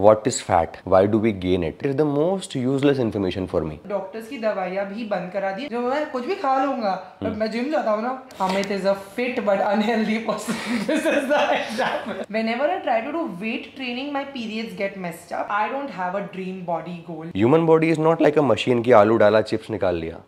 What is fat? Why do we gain it? It is the most useless information for me. Doctors की दवाइयाँ भी बंद करा दी, जो मैं कुछ भी खा लूंगा, बट मैं जिम जाता हूँ ना, Amit is a fit but unhealthy person. This is the example. Whenever I try to do weight training, my periods get messed up. I don't have a dream body goal. Human body is not like a machine कि आलू डाला chips निकाल लिया.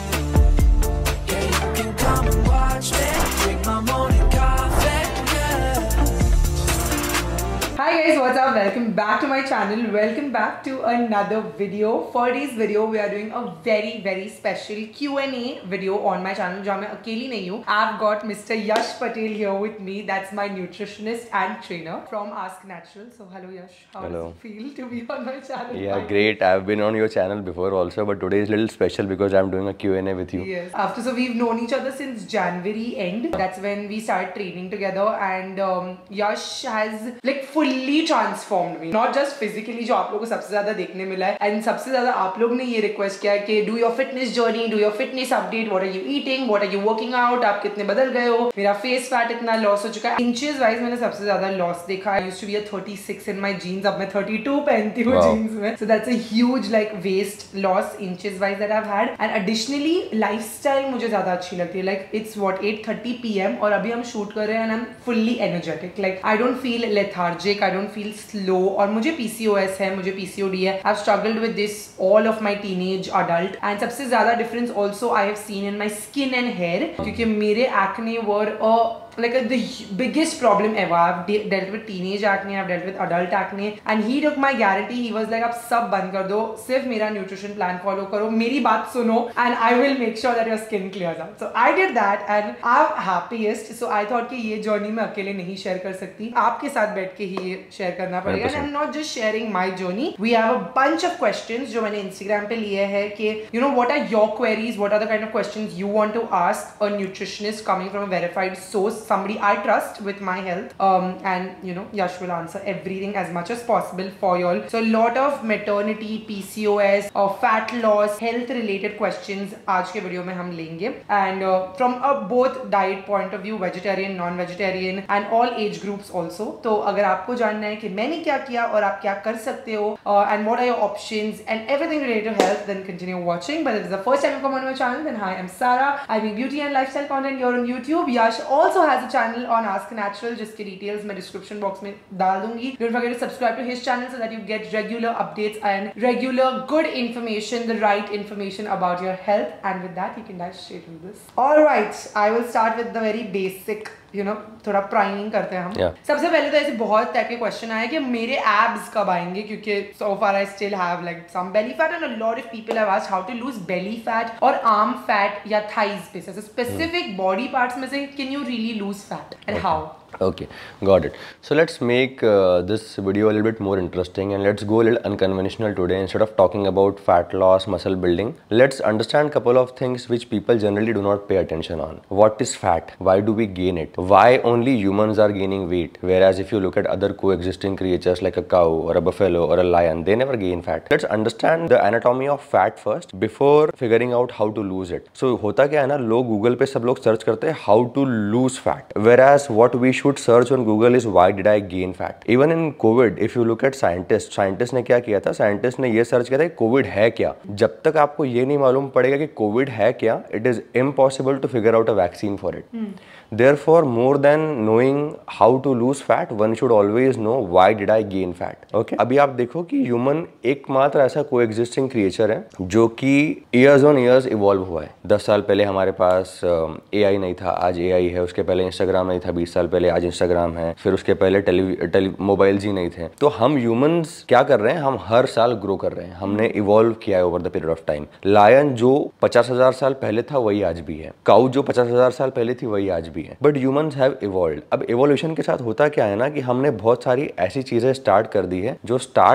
Hi guys, what's up? Welcome back to my channel. Welcome back to another video. For today's video, we are doing a very special Q&A video on my channel. जहाँ मैं अकेली नहीं हूँ. I've got Mr. Yash Patel here with me. That's my nutritionist and trainer from Ask Natural. So hello Yash. How does it feel to be on my channel? Yeah, great. I've been on your channel before also, but today is a little special because I'm doing a Q&A with you. Yes. So we've known each other since January end. That's when we started training together, and Yash has like fully transformed me, not just physically जो आप लोगों को सबसे ज्यादा देखने मिला है, and सबसे ज्यादा आप लोग ने ये रिक्वेस्ट किया कि do your fitness journey, do your fitness update, what are you eating, what are you working out, आप कितने बदल गए हो, मेरा फेस फैट इतना लॉस हो चुका है. इंचेस वाइज मैंने सबसे ज्यादा लॉस देखा. I used to be 36 in my jeans, अब मैं 32 पहनती हूँ जीन्स में. So that's a huge like waist loss inches wise that I have had. And additionally lifestyle मुझे ज्यादा अच्छी लगती है. लाइक इट्स व्हाट 8:30 PM और अभी हम शूट कर रहे हैं and I am fully energetic. Like I don't feel lethargic, I don't feel slow. और मुझे PCOS है, मुझे PCOD है. I have struggled with this all of my teenage adult. And सबसे ज्यादा difference also I have seen in my skin and hair, क्योंकि मेरे acne were like the biggest problem ever. I've dealt with teenage acne, I've dealt with adult acne, and he took my guarantee. He was like, आप सब बंद कर दो, सिर्फ मेरा nutrition plan follow करो, मेरी बात सुनो, and I will make sure that your skin clears out. So I did that, and I'm happiest. So I thought कि ये जर्नी मैं अकेले नहीं शेयर कर सकती, आपके साथ बैठ के ही शेयर करना पड़ेगा. And I'm not just sharing my journey. We have a bunch of questions जो मैंने Instagram पे लिए हैं कि you know what are your queries, what are the kind of questions you want to ask a nutritionist coming from a verified source, somebody I trust with my health, and you know Yash will answer everything as much as possible for y'all. So a lot of maternity, PCOS, fat loss, health related questions आज के video में हम लेंगे, and from a both diet point of view, vegetarian, non-vegetarian, and all age groups also. तो अगर आपको जानना है कि मैंने क्या किया और आप क्या कर सकते हो, and what are your options and everything related to health, then continue watching. But if it's the first time you come on my channel, then hi, I'm Sarah. I make beauty and lifestyle content here on YouTube. Yash also has a channel on Ask Natural, जिसके details मैं description box में डाल दूंगी. Don't forget to subscribe to his channel so that you get regular updates and regular good information, the right information about your health. And with that, you can dive straight into this. All right, I will start with the very basic. You know, थोड़ा priming करते हैं हम. सबसे पहले तो ऐसे बहुत type के क्वेश्चन आए कि मेरे एब्स कब आएंगे, क्योंकि so far I still have like some belly fat, and a lot of people have asked how to lose belly fat or arm fat या thighs पे से specific body parts में से can you really lose fat and how? Okay, got it. So let's make this video a little bit more interesting, and let's go a little unconventional today. Instead of talking about fat loss, muscle building, let's understand a couple of things which people generally do not pay attention on. What is fat? Why do we gain it? Why only humans are gaining weight, whereas if you look at other coexisting creatures like a cow or a buffalo or a lion, they never gain fat. Let's understand the anatomy of fat first before figuring out how to lose it. So होता क्या है ना, लोग Google पे सब लोग search करते हैं how to lose fat, whereas what we should search on Google is why did I gain fat. Even in COVID, if you look at scientists ने क्या किया था, साइंटिस्ट ने ये सर्च किया था कि कोविड है क्या. जब तक आपको ये नहीं मालूम पड़ेगा कि कोविड है क्या, it is impossible to figure out a vaccine for it. Therefore, more than knowing how to lose fat, one should always know why did I gain fat. Okay? अभी आप देखो कि ह्यूमन एकमात्र ऐसा कोएग्जिस्टिंग क्रिएचर है जो कि ईयर्स ऑन ईयर्स इवॉल्व हुआ है. 10 साल पहले हमारे पास AI नहीं था, आज AI है. उसके पहले इंस्टाग्राम नहीं था, 20 साल पहले, आज इंस्टाग्राम है. फिर उसके पहले मोबाइल्स ही नहीं थे. तो हम ह्यूमंस क्या कर रहे हैं, हम हर साल ग्रो कर रहे हैं. हमने इवॉल्व किया है over the period of time. Lion जो 50,000 साल पहले था वही आज भी है. काऊ जो 50,000 साल पहले थी वही आज भी है. But humans have evolved. अब इवोल्यूशन के साथ होता क्या है ना कि हमने बहुत सारी ऐसी चीजें स्टार्ट कर दी है जो स्टार्ट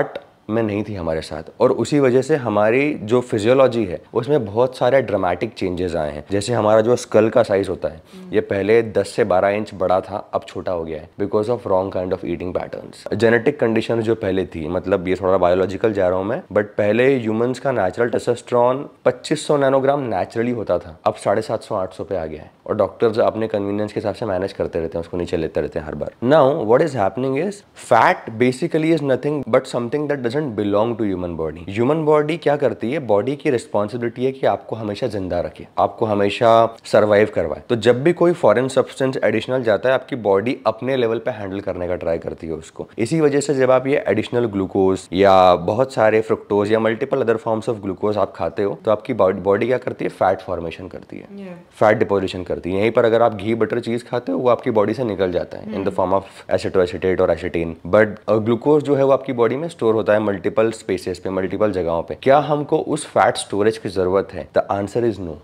में नहीं थी हमारे साथ, और उसी वजह से हमारी जो फिजियोलॉजी है उसमें बहुत सारे ड्रामेटिक चेंजेस आए हैं। जैसे हमारा जो स्कल का साइज होता है ये पहले 10 से 12 इंच बड़ा था, अब छोटा हो गया है because of wrong kind of eating patterns. Genetic condition जो पहले थी, मतलब ये थोड़ा बायोलॉजिकल जा रहा हूँ मैं, बट पहले ह्यूमंस का नेचुरल टेस्टोस्टेरोन 2500 नैनोग्राम नेचुरली होता था, अब 750-800 पे आ गया है, और डॉक्टर्स अपने कन्वीनियंस के हिसाब से मैनेज करते रहते हैं, उसको नीचे लेते रहते हैं हर बार। Now what is happening is fat basically is nothing but something that doesn't belong to human body. Human body क्या करती है, बॉडी की रिस्पॉन्सिबिलिटी है कि आपको हमेशा जिंदा रखे, आपको हमेशा सर्वाइव करवाए। तो जब भी कोई फॉरेन सब्सटेंस एडिशनल जाता है, आपकी बॉडी अपने लेवल पे हैंडल करने का ट्राई करती है उसको। इसी वजह से जब आप ये एडिशनल ग्लूकोज या बहुत सारे फ्रुक्टोज या multiple other forms of glucose आप खाते हो, तो आपकी बॉडी क्या करती है, फैट फॉर्मेशन करती है, फैट डिपोजिशन करती है। यहीं पर अगर आप घी बटर चीज खाते हो, वो आपकी बॉडी से निकल जाता है in the form of acetoacetate और एसिटीन, बट ग्लूकोज जो है वो आपकी बॉडी में स्टोर होता है मल्टीपल स्पेसेस पे, मल्टीपल जगहों पे। क्या हमको उस फैट स्टोरेज की जरूरत है? The answer is no.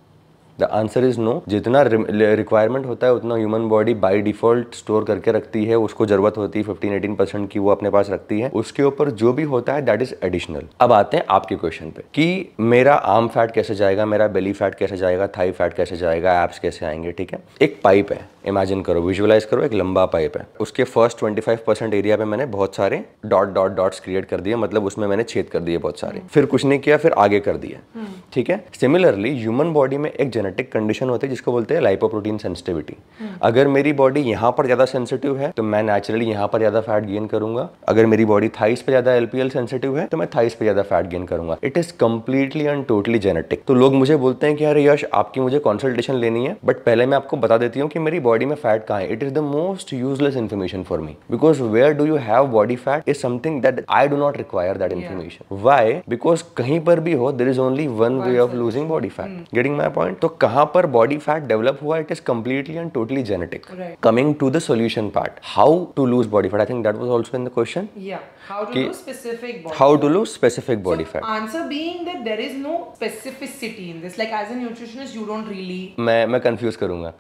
The answer is no. जितना रिक्वायरमेंट होता है उतना human body by default store करके रखती है, उसको जरूरत होती है 15-18% की, वो अपने पास रखती है। उसके ऊपर जो भी होता है दैट इज एडिशनल। अब आते हैं आपके क्वेश्चन पे कि मेरा आर्म फैट कैसे जाएगा, मेरा बेली फैट कैसे जाएगा, थाई फैट कैसे जाएगा, एब्स कैसे आएंगे। ठीक है, एक पाइप है, इमेजिन करो, विजुअलाइज करो, एक लंबा पाइप है, उसके फर्स्ट 25% एरिया पे मैंने बहुत सारे डॉट्स क्रिएट कर दिए, मतलब उसमें मैंने छेद कर दिए बहुत सारे, फिर कुछ नहीं किया, फिर आगे कर दिया। ठीक है, सिमिलरली ह्यूमन बॉडी में एक जेनेटिक कंडीशन होती है जिसको बोलते हैं लाइपोप्रोटीन सेंसिटिविटी। अगर मेरी बॉडी यहाँ पर ज्यादा सेंसिटिव है तो मैं नेचुरली यहाँ पर ज्यादा फैट गेन करूंगा। अगर मेरी बॉडी थाइस पे ज्यादा एलपीएल सेंसिटिव है तो मैं थाइस पे ज्यादा फैट गेन करूंगा। It is completely and totally genetic. तो लोग मुझे बोलते हैं कि यार यश, आपकी मुझे कंसल्टेशन लेनी है, बट पहले मैं आपको बता देती हूँ कि मेरी बॉडी में फैट कहाँ है। It is the most useless information for me, because where do you have body fat is something that I do not require that information. Why? Because कहीं पर भी हो there is only one way of losing body fat. Getting my point? तो कहां पर body fat develop हुआ, it is completely and totally genetic. Coming to the solution part, how to lose body fat, I think that was also in the question. How to lose specific body how fat. to lose specific body fat. Answer being that there is no specificity in this. Like as a nutritionist, you don't really. मैं confuse करूंगा।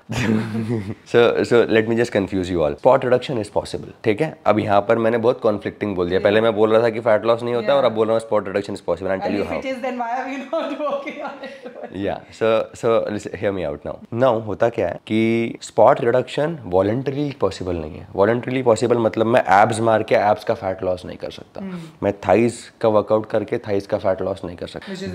so let me just confuse you all. Spot reduction is possible. ठीक है, अब यहाँ पर मैंने बहुत conflicting बोल दिया। पहले मैं बोल रहा था कि फैट लॉस नहीं होता, और अब बोल रहा हूँ spot reduction is possible. And tell you how. If it is, then why are we not working on it? Yeah, so hear me out now. Now होता क्या है कि स्पॉट रिडक्शन वॉलंटरीली पॉसिबल नहीं है। वॉलंटरीली पॉसिबल मतलब मैं abs मार के एब्स का फैट लॉस नहीं कर सकता, मैं थाइज का वर्कआउट करके थाइज का फैट लॉस नहीं कर सकता।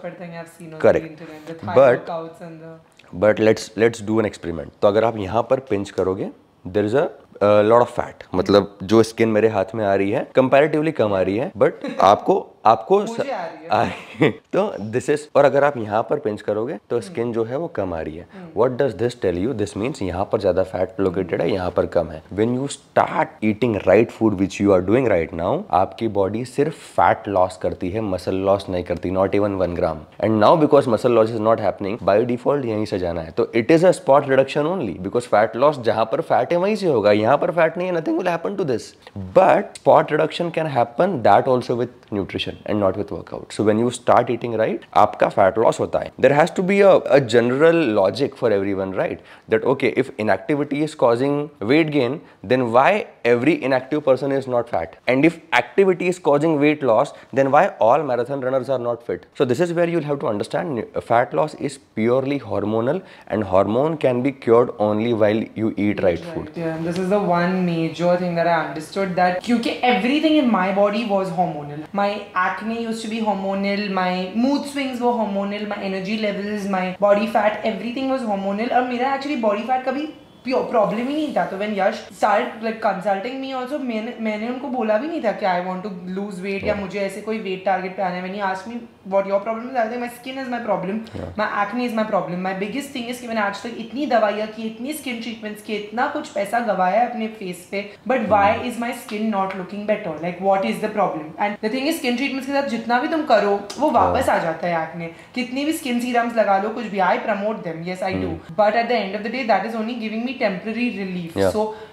But let's do an experiment. तो अगर आप यहाँ पर पिंच करोगे, there is a lot of fat, मतलब जो स्किन मेरे हाथ में आ रही है कंपैरेटिवली कम आ रही है, बट आपको आ रही है। तो दिस इज, और अगर आप यहाँ पर पिंच करोगे तो स्किन जो है वो कम आ रही है। What does this tell you? This means यहाँ पर ज्यादा फैट लोकेटेड है, यहाँ पर कम है। When you start eating right food which you are doing right now, आपकी बॉडी सिर्फ फैट लॉस करती है, मसल लॉस नहीं करती, not even 1 gram. And now because muscle loss is not happening, by default यहीं से जाना है। तो it is a spot reduction only, because fat loss जहां पर फैट है वहीं से होगा, यहाँ पर फैट नहीं है, nothing will happen to this. But spot reduction can happen that also with nutrition and not with workout. So when you start eating right, आपका फैट लॉस होता है। There has to be a general logic for everyone, right? That okay, if inactivity is causing weight gain, then why every inactive person is not fat? And if activity is causing weight loss, then why all marathon runners are not fit? So this is where you'll have to understand fat loss is purely hormonal, and hormone can be cured only while you eat right food. Yeah, this is the one major thing that I understood, that क्योंकि everything in my body was hormonal. My acne used to be hormonal, my mood swings were hormonal, my energy levels, my body fat, everything was hormonal. और मेरा actually body fat कभी problem ही नहीं था। तो when Yash start like consulting me also, मैंने उनको बोला भी नहीं था कि I want to lose weight या मुझे ऐसे कोई वेट टारगेट पे आना है। मैंने asked me what your problem is, I think my skin is my problem, my acne is my problem. My biggest thing is कि मैंने आज तक इतनी दवाइयां की, इतनी स्किन ट्रीटमेंट्स की, इतना कुछ पैसा गवाया है अपने फेस पे, but why is my skin not looking better? Like what is the problem? And the thing is skin treatments के साथ जितना भी तुम करो वो वापस आ जाता है एक्ने। कितनी भी स्किन सीरम्स लगा लो, कुछ भी, I promote them, yes I do, but at the end of the day that is only giving me temporary relief. Yeah. So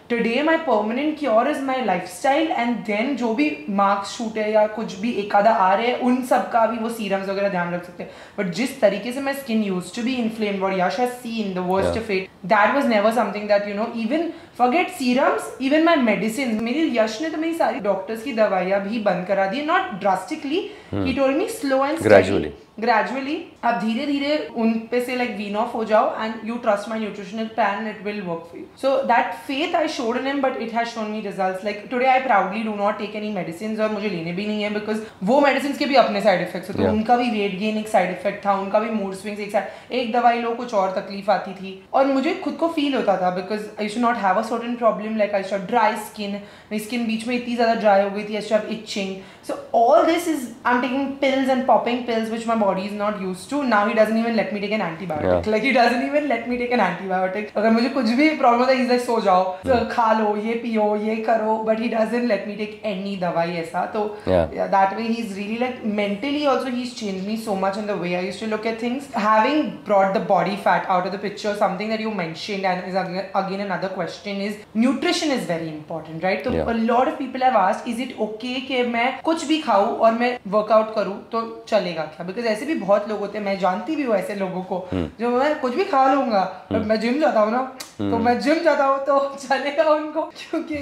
today my permanent cure is my lifestyle, and then जो भी marks shoot है या कुछ भी एक आधा आ रहे हैं उन सब का भी वो serums वगैरह ध्यान रख सकते हैं. But जिस तरीके से my skin used to be inflamed, what Yash has seen, the worst of it, that was never something that, you know, even forget serums, even my medicines. मेरी यश ने तो मेरी सारी डॉक्टर्स की दवाइयाँ भी बंद करा दी. Not drastically, he told me slow and steady. Gradually आप धीरे धीरे उन पे से like wean off हो जाओ, and you trust my nutritional plan and it will work for you. So that faith I showed in him, but it has shown me results. Like today I proudly do not take any medicines, और मुझे लेने भी नहीं है, because वो medicines के भी अपने side effects होते हैं. उनका भी weight gain एक side effect था, उनका भी mood swings एक दवाई लो कुछ और तकलीफ आती थी, और मुझे खुद को feel होता था because I used to not have a certain problem, like I used to have dry skin. मेरी skin बीच में इतनी ज़्यादा dry हो गई थी, I used to have itching. So all this is, I'm taking pills and popping pills which my body is not used to. Now he doesn't even let me take an antibiotic. Like he doesn't even let me take an antibiotic. अगर मुझे कुछ भी problem होता है, he's like सो जाओ, खा लो, ये पियो, ये करो, but he doesn't let me take any दवाई ऐसा. तो that way he's really like mentally also he's changed me so much in the way I used to look at things. Having brought the body fat out of the picture, something that you mentioned and is again another question is nutrition is very important, right? So a lot of people have asked, is it okay कि मैं कुछ भी खाऊं और मैं workout करूं तो चलेगा क्या? बिकॉज ऐसे भी बहुत लोग होते हैं, मैं जानती भी हूँ ऐसे लोगों को, जो मैं कुछ भी खा लूंगा और मैं जिम जाता हूँ ना, तो मैं जिम जाता हूँ तो चलेगा उनको, क्योंकि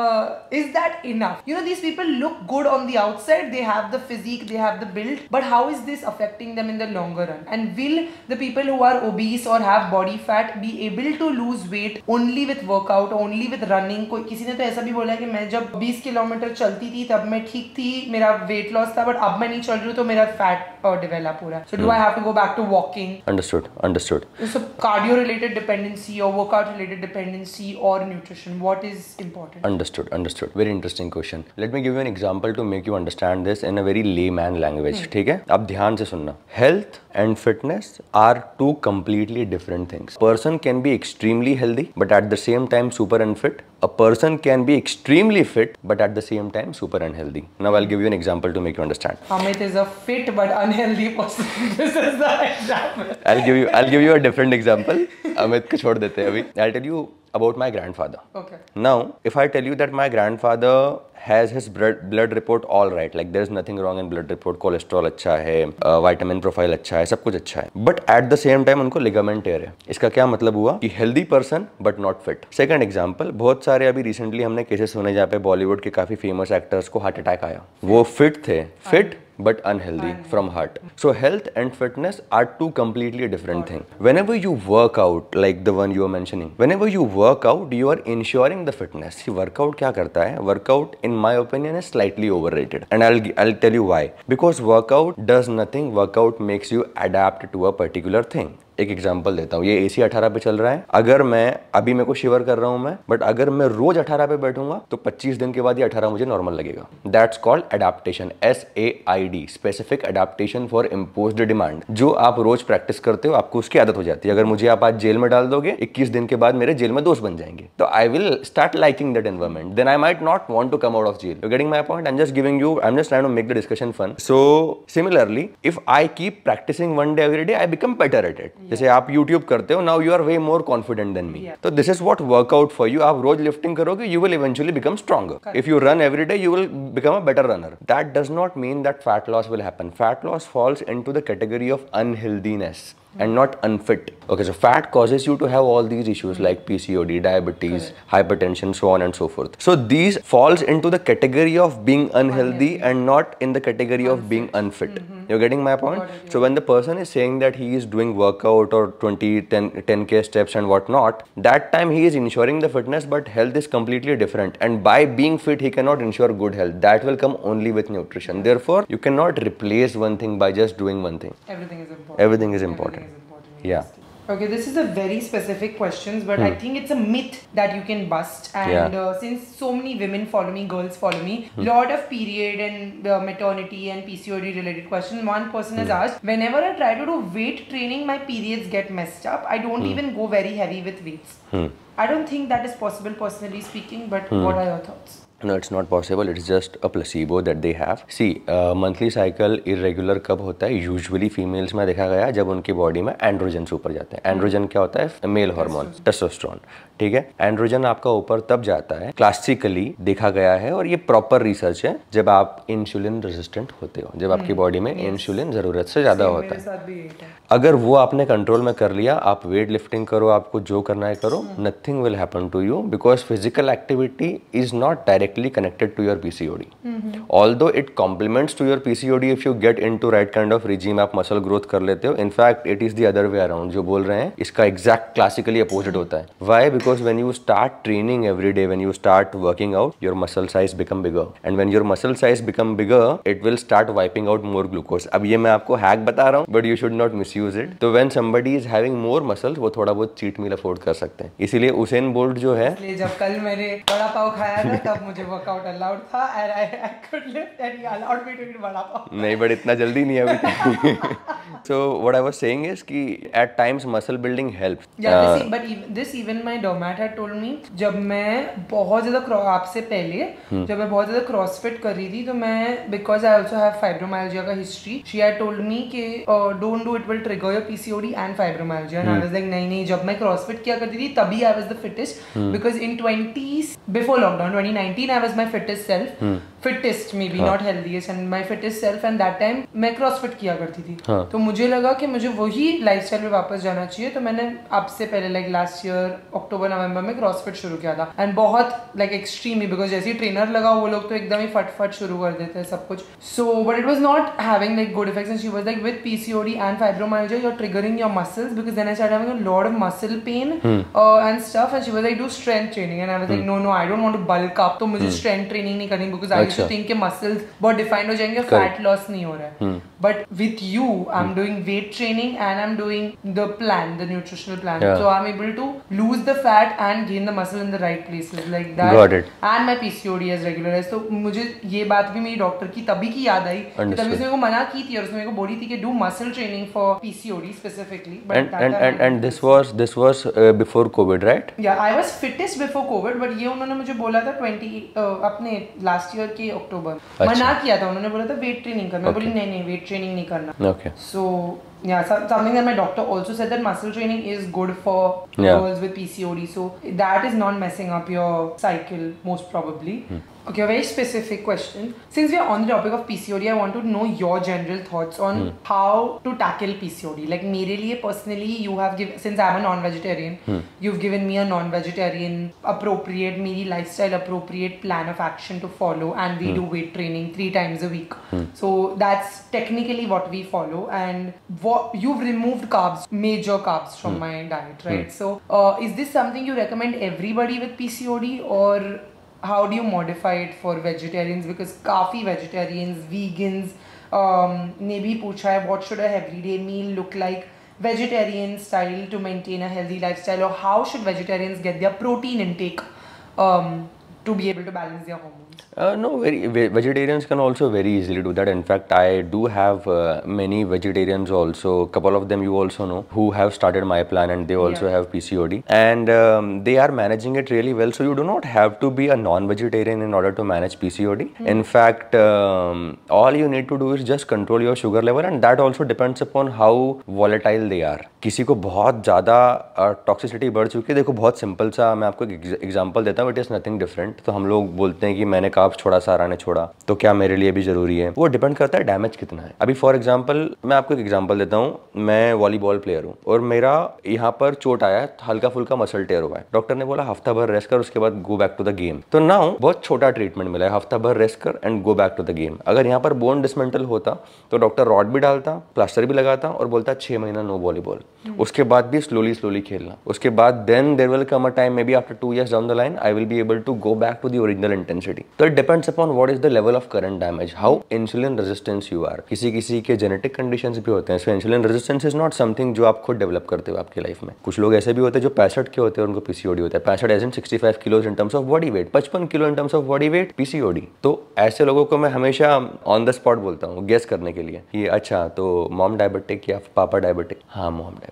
is that enough? You know these people look good on the outside, they have the physique, they have the build, but how is this affecting them in the longer run? And will the people who are obese और have body fat be able to lose weight only with workout, only with running? कोई किसी ने तो ऐसा भी बोला कि मैं जब 20 किलोमीटर चलती थी तब मैं ठीक थी, मेरा वेट लॉस था, बट अब मैं नहीं चल रही हूँ तो मेरा फैट डेवलप हो रहा है. So do I have to go back to walking? Understood. So cardio related dependency or workout related dependency or nutrition, what is important? Understood. Very interesting question. Let me give you an example to make you understand this in a very layman language. ठीक है? अब ध्यान से सुनना. Health and fitness are two completely different things. Person can be extremely healthy but at the same time super unfit. A person can be extremely fit but at the same time super unhealthy. Now I'll give you an example to make you understand. Amit is a fit but unhealthy person. This is the example. I'll give you a different example. Amit को छोड़ देते हैं अभी. I'll tell you about my grandfather. Okay. Now, if I tell you that my grandfather has his blood report all right, like there is nothing wrong in blood report, cholesterol अच्छा है, vitamin profile अच्छा है, सब कुछ अच्छा है, but at the same time उनको ligament tear है. इसका क्या मतलब हुआ कि healthy person but not fit. Second example, बहुत सारे अभी recently हमने केसेस सुने जहाँ पे बॉलीवुड के काफी फेमस एक्टर्स को हार्ट अटैक आया. वो फिट थे, fit but unhealthy from heart. So health and fitness are two completely different things. Whenever you work out, like the one you are mentioning, whenever you work out, you are ensuring the fitness. See, workout क्या करता है? Workout, in my opinion, is slightly overrated, and I'll tell you why. Because workout does nothing. Workout makes you adapt to a particular thing. एक example देता हूँ. ये AC 18 पे चल रहा है. अगर मैं अभी मेरे को शिवर कर रहा हूँ मैं, बट अगर मैं रोज 18 पे बैठूंगा तो 25 दिन के बाद ये 18 मुझे नॉर्मल लगेगा. That's called adaptation. SAID, specific adaptation for imposed demand. जो आप रोज प्रैक्टिस करते हो आपको उसकी आदत हो जाती है. अगर मुझे आप आज जेल में डाल दोगे, 21 दिन के बाद मेरे जेल में दोस्त बन जाएंगे, तो I will start liking that environment. Then I might not want to come out of jail. You getting my point? I am just trying to make the discussion fun. So similarly, if I keep practising one day every day, I become better at it. जैसे आप YouTube करते हो, now you are way more confident than me. तो this is what workout for you. आप रोज lifting करोगे, you will eventually become stronger. If you run every day, you will become a better runner. That does not mean that fat loss will happen. Fat loss falls into the category of unhealthiness and not unfit. Okay, so fat causes you to have all these issues like PCOD, diabetes, hypertension, so on and so forth. So these falls into the category of being unhealthy and not in the category of being unfit. You're getting my point? So when the person is saying that he is doing workout or 10k steps and whatnot, that time he is ensuring the fitness, but health is completely different. And by being fit, he cannot ensure good health. That will come only with nutrition. Therefore, you cannot replace one thing by just doing one thing. Everything is important. Everything is important. Yeah. Okay, this is a very specific questions, but I think it's a myth that you can bust. And since so many women follow me, girls follow me, lot of period and maternity and PCOD related questions. One person has asked, whenever I try to do weight training, my periods get messed up. I don't even go very heavy with weights. I don't think that is possible, personally speaking, but what are your thoughts? No, it's not possible. It's just a placebo that they have. See, monthly cycle irregular कब होता है? Usually females में देखा गया जब उनकी body में androgen ऊपर जाते हैं. एंड्रोजन क्या होता है? Male hormone, testosterone. ठीक है, एंड्रोजन आपका ऊपर तब जाता है, क्लासिकली देखा गया है, और ये प्रॉपर रिसर्च है, जब आप इंसुलिन रेजिस्टेंट होते हो, जब आपकी बॉडी में इंसुलिन जरूरत से ज्यादा होता है. अगर वो आपने कंट्रोल में कर लिया, आप वेट लिफ्टिंग करो, आपको जो करना है करो, nothing will happen to you, because physical activity is not directly connected to your PCOD. Although it complements to your PCOD if you get into right kind of regime, आप muscle growth कर लेते हो. In fact it is the other way around. जो बोल रहे हैं इसका exact classically opposite होता है. Why? Because when you start training every day, when you start working out, your muscle size become bigger, and when your muscle size become bigger, it will start wiping out more glucose. अब ये मैं आपको hack बता रहा हूँ, but you should not misuse it. तो when somebody is having more muscles, वो थोड़ा बहुत चीट मील अफोर्ड कर सकते हैं. इसीलिए उसेन बोल्ट जो है, जब कल मैंने बड़ा पाव खाया था तब मुझे वर्कआउट अलाउड था, and I could lift and he allowed me to eat बड़ा पाव. नहीं, बट इतना जल्दी नहीं अभी. So what I was saying is कि at times muscle building helps. Yeah, but this even my dermat had told me, जब मैं बहुत ज़्यादा आपसे पहले जब मैं बहुत ज़्यादा क्रॉसफिट कर रही थी, तो मैं because I also have fibromyalgia का हिस्ट्री, शी हैड टोल्ड मी कि don't do it, will trigger your PCOD and fibromyalgia. And I was like नहीं, जब मैं क्रॉसफिट किया करती थी तभी I was the fittest, because in 20s before lockdown 2019 I was my fittest self, fittest may be not healthiest, and my fittest self, and that time मैं CrossFit किया करती थी. तो मुझे लगा कि मुझे वही लाइफस्टाइल में वापस जाना चाहिए, तो मैंने आपसे पहले like last year October November में क्रॉसफिट शुरू किया था. एंड बहुत लाइक एक्सट्रीमली, बिकॉज जैसे ही ट्रेनर लगा वो लोग तो एकदम ही फट शुरू कर देते हैं सब कुछ. So but it was not having like good effects, and she was like with PCOD and fibromyalgia you are triggering your muscles, because then I started having a lot of muscle pain and stuff, and she was like do strength training, and I was like no I don't want to bulk up, तो मुझे strength training नहीं करनी, because I used to think कि muscles बहुत defined हो जाएंगे, fat loss नहीं हो रहा है. But with you I am doing weight training and I am doing the plan, the nutritional plan, so I'm able to lose the fat and gain the muscle in the right places like that. Got it. And my PCOD has regularized. तो मुझे ये बात भी मेरी doctor की तभी की याद आई, तभी उसने मेरे को मना की थी, और उसने मेरे को बोली थी कि do muscle training for PCOD specifically. But and this was before COVID, right? Yeah, I was fittest before COVID, but ये उन्होंने मुझे बोला था अपने last year के अक्टूबर, मना किया था उन्होंने, बोला था वेट ट्रेनिंग कर. मैं बोली नहीं वेट ट्रेनिंग नहीं करना. Okay. So yeah, something that my doctor also said, that muscle training is good for girls with PCOD, so that is not messing up your cycle most probably. Okay, a very specific question. Since we are on the topic of PCOD, I want to know your general thoughts on how to tackle PCOD. Like मेरे लिए personally, you have given, since I'm a non-vegetarian, you've given me a non-vegetarian appropriate, मेरी lifestyle appropriate plan of action to follow, and we do weight training 3 times a week. So that's technically what we follow, and you've removed carbs, major carbs from my diet, right? So is this something you recommend everybody with PCOD, or how do you modify it for vegetarians? Because काफी vegetarians, vegans ने भी पूछा है, what should a everyday meal look like vegetarian style to maintain a healthy lifestyle, or how should vegetarians get their protein intake to be able to balance their hormones? No, vegetarians can also very easily do that. In fact, I do have many vegetarians also, couple of them you also know, who have started my plan, and they also have PCOD, and they are managing it really well. So you do not have to be a non-vegetarian in order to manage PCOD. In fact, all you need to do is just control your sugar level, and that also depends upon how volatile they are. किसी को बहुत ज़्यादा toxicity बढ़ चुकी है, देखो बहुत simple सा मैं आपको एक एग्जांपल देता हूँ, इट इज़ नथिंग डिफरेंट. तो हम लोग बोलते हैं कि मैंने कार्ब्स छोड़ा, सारा ने छोड़ा, तो क्या मेरे लिए भी जरूरी है? वो डिपेंड करता है डैमेज कितना है. अभी फॉर एग्जांपल मैं आपको एक एग्जांपल देता हूँ, मैं वॉलीबॉल प्लेयर हूँ और मेरा यहाँ पर चोट आया है, हल्का फुल्का मसल टेयर हुआ है. डॉक्टर ने बोला हफ्ता भर रेस्ट कर, उसके बाद go back to the game. तो नाउ बहुत छोटा ट्रीटमेंट मिला है, हफ्ता भर रेस्ट कर and go back to the game. अगर यहाँ पर बोन डिसमेंटल होता तो डॉक्टर रॉड भी डालता, प्लास्टर भी लगाता और बोलता 6 महीना नो वॉलीबॉल, उसके बाद भी स्लोली खेलना. उसके बाद then there will come a time, may be after 2 years down the line, I will be able to go back to the original intensity. तो it depends upon what is the level of current damage, how insulin resistance you are. किसी के genetic conditions भी होते हैं. So insulin resistance is not something जो आप खुद develop करते हो आपकी लाइफ में. कुछ लोग ऐसे भी होते हैं जो 65 के होते हैं, उनको पीसीओडी होता है. 65 age in 65 kilos in terms of body weight, 55 kilo in terms of body weight, PCOD. तो ऐसे लोगों को मैं हमेशा ऑन द स्पॉट बोलता हूँ गेस करने के लिए कि अच्छा तो मॉम डायबिटिक या पापा डायबिटिक? हाँ मॉम डायबिटिक.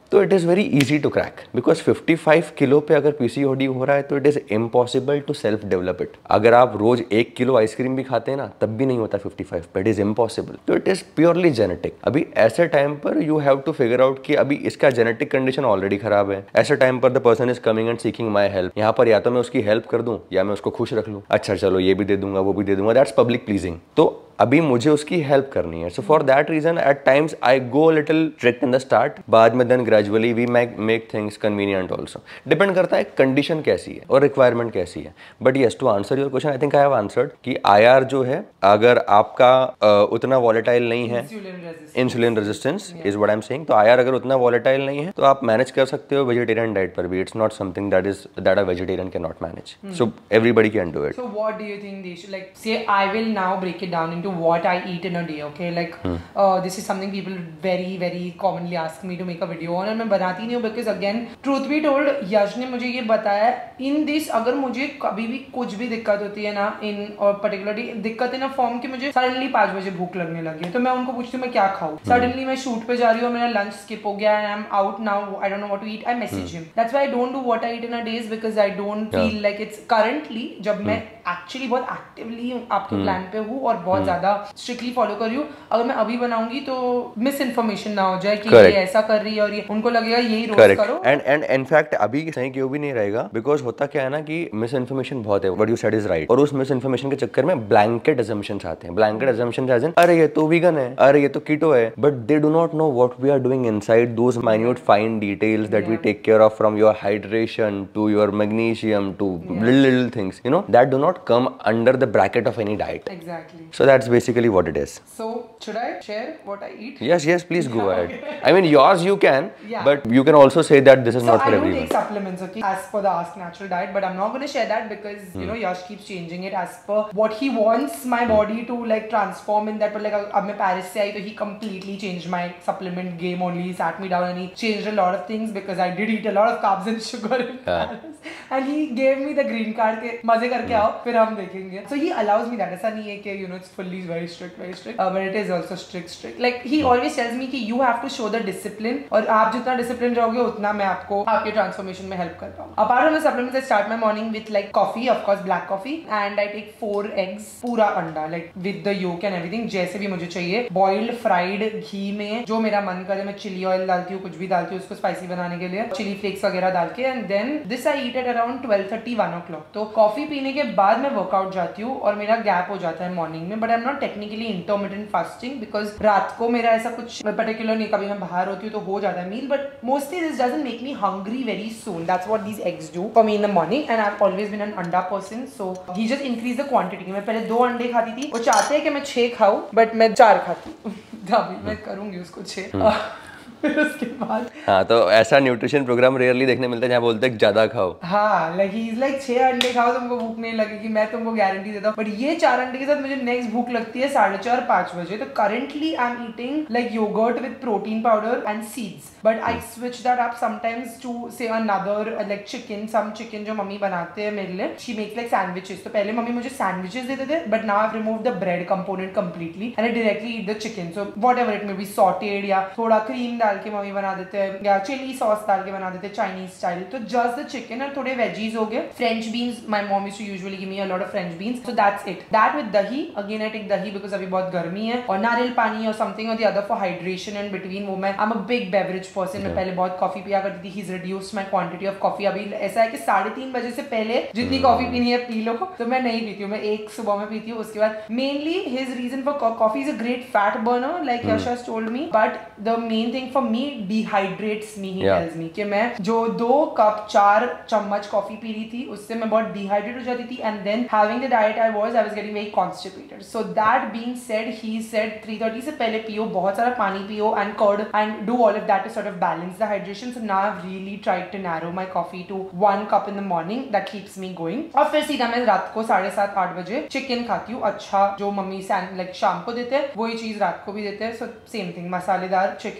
तो it is very easy to crack, because 55 kilo पे अगर पीसीओडी हो रहा है तो it is impossible to self develop it. अगर आप रोज 1 किलो आइसक्रीम भी खाते हैं ना तब भी नहीं होता 55 पे, इट इज़ इम्पॉसिबल। तो इट इज़ प्योरली जेनेटिक। अभी ऐसे टाइम पर you have to figure out कि अभी इसका जेनेटिक कंडीशन ऑलरेडी खराब है। ऐसे टाइम पर the person is coming and seeking my help. यहाँ पर या तो मैं उसकी हेल्प कर दूं या मैं उसको खुश रख लूं, अच्छा चलो ये भी दे दूंगा वो भी दे दूंगा, दैट्स पब्लिक प्लीजिंग। तो अभी मुझे उसकी हेल्प करनी है। So for that reason at times I go little strict in the start, बाद में then gradually we make things convenient also. Depend करता है कंडीशन कैसी है और रिक्वायरमेंट कैसी है। But yes, to answer your question I think I have answered कि IR जो है अगर आपका उतना वॉलेटाइल नहीं है, insulin resistance is what I am saying, तो IR अगर उतना वॉलेटाइल नहीं है तो आप मैनेज कर सकते हो वेजिटेरियन डाइट पर भी। It's not something that a vegetarian can not manage, so everybody can do it. So what do you think they should, like, say I will now break it down into what I eat in a day, okay? Like this is something people very commonly ask me to make a video on, and मैं बनाती नहीं हूँ because again truth be told यश ने मुझे ये बताया in this, अगर मुझे कभी भी कुछ भी दिक्कत होती है ना इन और पर्टिकुलरली दिक्कत इन अ फॉर्म कि मुझे सडनली 5 बजे भूख लगने लगी है तो मैं उनको पूछती हूँ मैं क्या खाऊं। सडनली मैं शूट पे जा रही हूँ, मेरा लंच स्किप हो गया and I'm out now, I don't know what to eat, I message him. That's why I don't do what I eat in a day because I don't feel like it's currently, जब मैं actually बहुत actively आपके plan पे हूँ और बहुत ज्यादा strictly follow कर रही हूँ, अगर मैं अभी बनाऊंगी तो मिस इन्फॉर्मेशन ना हो जाए कि ये ऐसा कर रही है और ये उनको लगेगा यही रोज करो। एंड इनफैक्ट अभी सही क्यों भी नहीं रहेगा, बिकॉज होता क्या है ना कि मिस इन्फॉर्मेशन बहुत है, what you said is right, और उस मिस इन्फॉर्मेशन के चक्कर में ब्लैंकेट अजम्पशंस आते हैं। ब्लैंकेट अजम्पशंस एज इन अरे ये तो वीगन है, अरे ये तो कीटो है, but they do not know what we are doing inside those minute fine details that we take care of, from your hydration to your magnesium to little things, you know, that do not come under the bracket of any diet. Exactly. So that's basically what it is. So should I share what I eat? Yes, please go ahead. I mean, yours you can, Yeah. but you can also say that this is not for I don't everyone. take supplements, okay, as per the Ask Natural diet, but I'm not going to share that because you know Yash keeps changing it as per what he wants my body to like transform in that. But like अब मैं Paris से आई तो he completely changed my supplement game only. He sat me down and he changed a lot of things because I did eat a lot of carbs and sugar in Paris. And he gave me the green card के मजे करके आओ फिर हम देखेंगे. So he allows me that. ऐसा नहीं है कि you know it's fully very strict, but it is also strict. Like he always tells me कि you have to show the discipline, और आप जितना discipline रहोगे उतना मैं आपको आपके transformation में help कर पाऊँ. Apart from the supplements, I start my morning with like coffee, of course black coffee, and I take 4 eggs, पूरा अंडा like with the yolk and everything जैसे भी मुझे चाहिए, boiled, fried, घी में जो मेरा मन करे मैं chili oil डालती हूँ, कुछ भी डालती हूँ उसको spicy बनाने के लिए, chili flakes वगैरह डाल के, and then this I eat at around 12:30 1 o'clock. तो कॉफी पीने के बाद मैं वर्कआउट जाती हूँ और मेरा गैप हो जाता है मॉर्निंग में, but I am not technically intermittent fasting because रात को मेरा ऐसा कुछ पर्टिकुलर नहीं, कभी मैं बाहर होती हूँ तो हो जाता है meal, but mostly this doesn't make me hungry very soon. That's what these eggs do for me in the morning, and I have always been an अंडा person, so he just increase the quantity. मैं पहले 2 अंडे खाती थी, वो चाहते हैं कि मैं 6 खाऊं बट मैं 4 खाती हूँ. अभी मैं करूंगी उसको 6. फिर उसके बाद हाँ, तो ऐसा न्यूट्रिशन प्रोग्राम रेयरली देखने मिलता है जहाँ बोलते हैं ज्यादा खाओ. हाँ, लाइक ही इज लाइक 6 अंडे खाओ तुमको भूख नहीं लगेगी, मैं तुमको गारंटी देता हूँ. बट ये 4 अंडे के साथ मुझे नेक्स्ट भूख लगती है 4:30 5 बजे. तो currently I am eating like yoghurt with protein powder and seeds, but I switch that up sometimes to say another like chicken. Some chicken जो मम्मी बनाते हैं मेरे लिए, शी मेक्स लाइक सैंडविचेस. तो पहले मम्मी मुझे सैंडविचेस देते थे, but now I have removed the bread component completely and I directly eat the chicken. So whatever it may be, sauteed या थोड़ा क्रीम डाल के मम्मी बना देते हैं या चिली सॉस डाल के बना देते हैं चाइनीज स्टाइल. तो जस्ट द चिकन और थोड़े वेजीज हो गए. French beans, my mom used to usually give me a lot of French beans, so that's it. That with दही, अगेन आई टेक दही बिकॉज अभी बहुत गर्मी है, और नारियल पानी और समथिंग और the other for hydration and between. वो मैं I am a big beverage person. मैं पहले बहुत कॉफी पिया करती थी. He is reduced my quantity of coffee. अभी ऐसा है कि 3:30 बजे से पहले जितनी कॉफी पीनी है पी लो. तो मैं नहीं पीती हूँ, मैं 1 सुबह में पीती हूँ. उसके बाद mainly his reason for coffee is a great fat burner like Yash has told me, but the main thing for me dehydrates me. He tells me कि मैं जो 2 कप 4 चम्मच कॉफी पी रही थी उससे मैं बहुत डिहाइड्रेट हो जाती थी, and then having the diet I was getting very constipated. So that being said, he said 3:30 से पहले पियो, बहुत सारा पानी पियो and curd and do all of that to sort of balance the hydration. So now I have really tried to narrow my coffee to 1 cup in the morning. That keeps me going. और फिर सीधा मैं रात को 7:30 8 बजे chicken खाती हूँ. अच्छा, जो मम्मी लाइक शाम को देते हैं वही चीज रात को भी देते हैं. सो सेम थिंग, मसालेदार chicken is what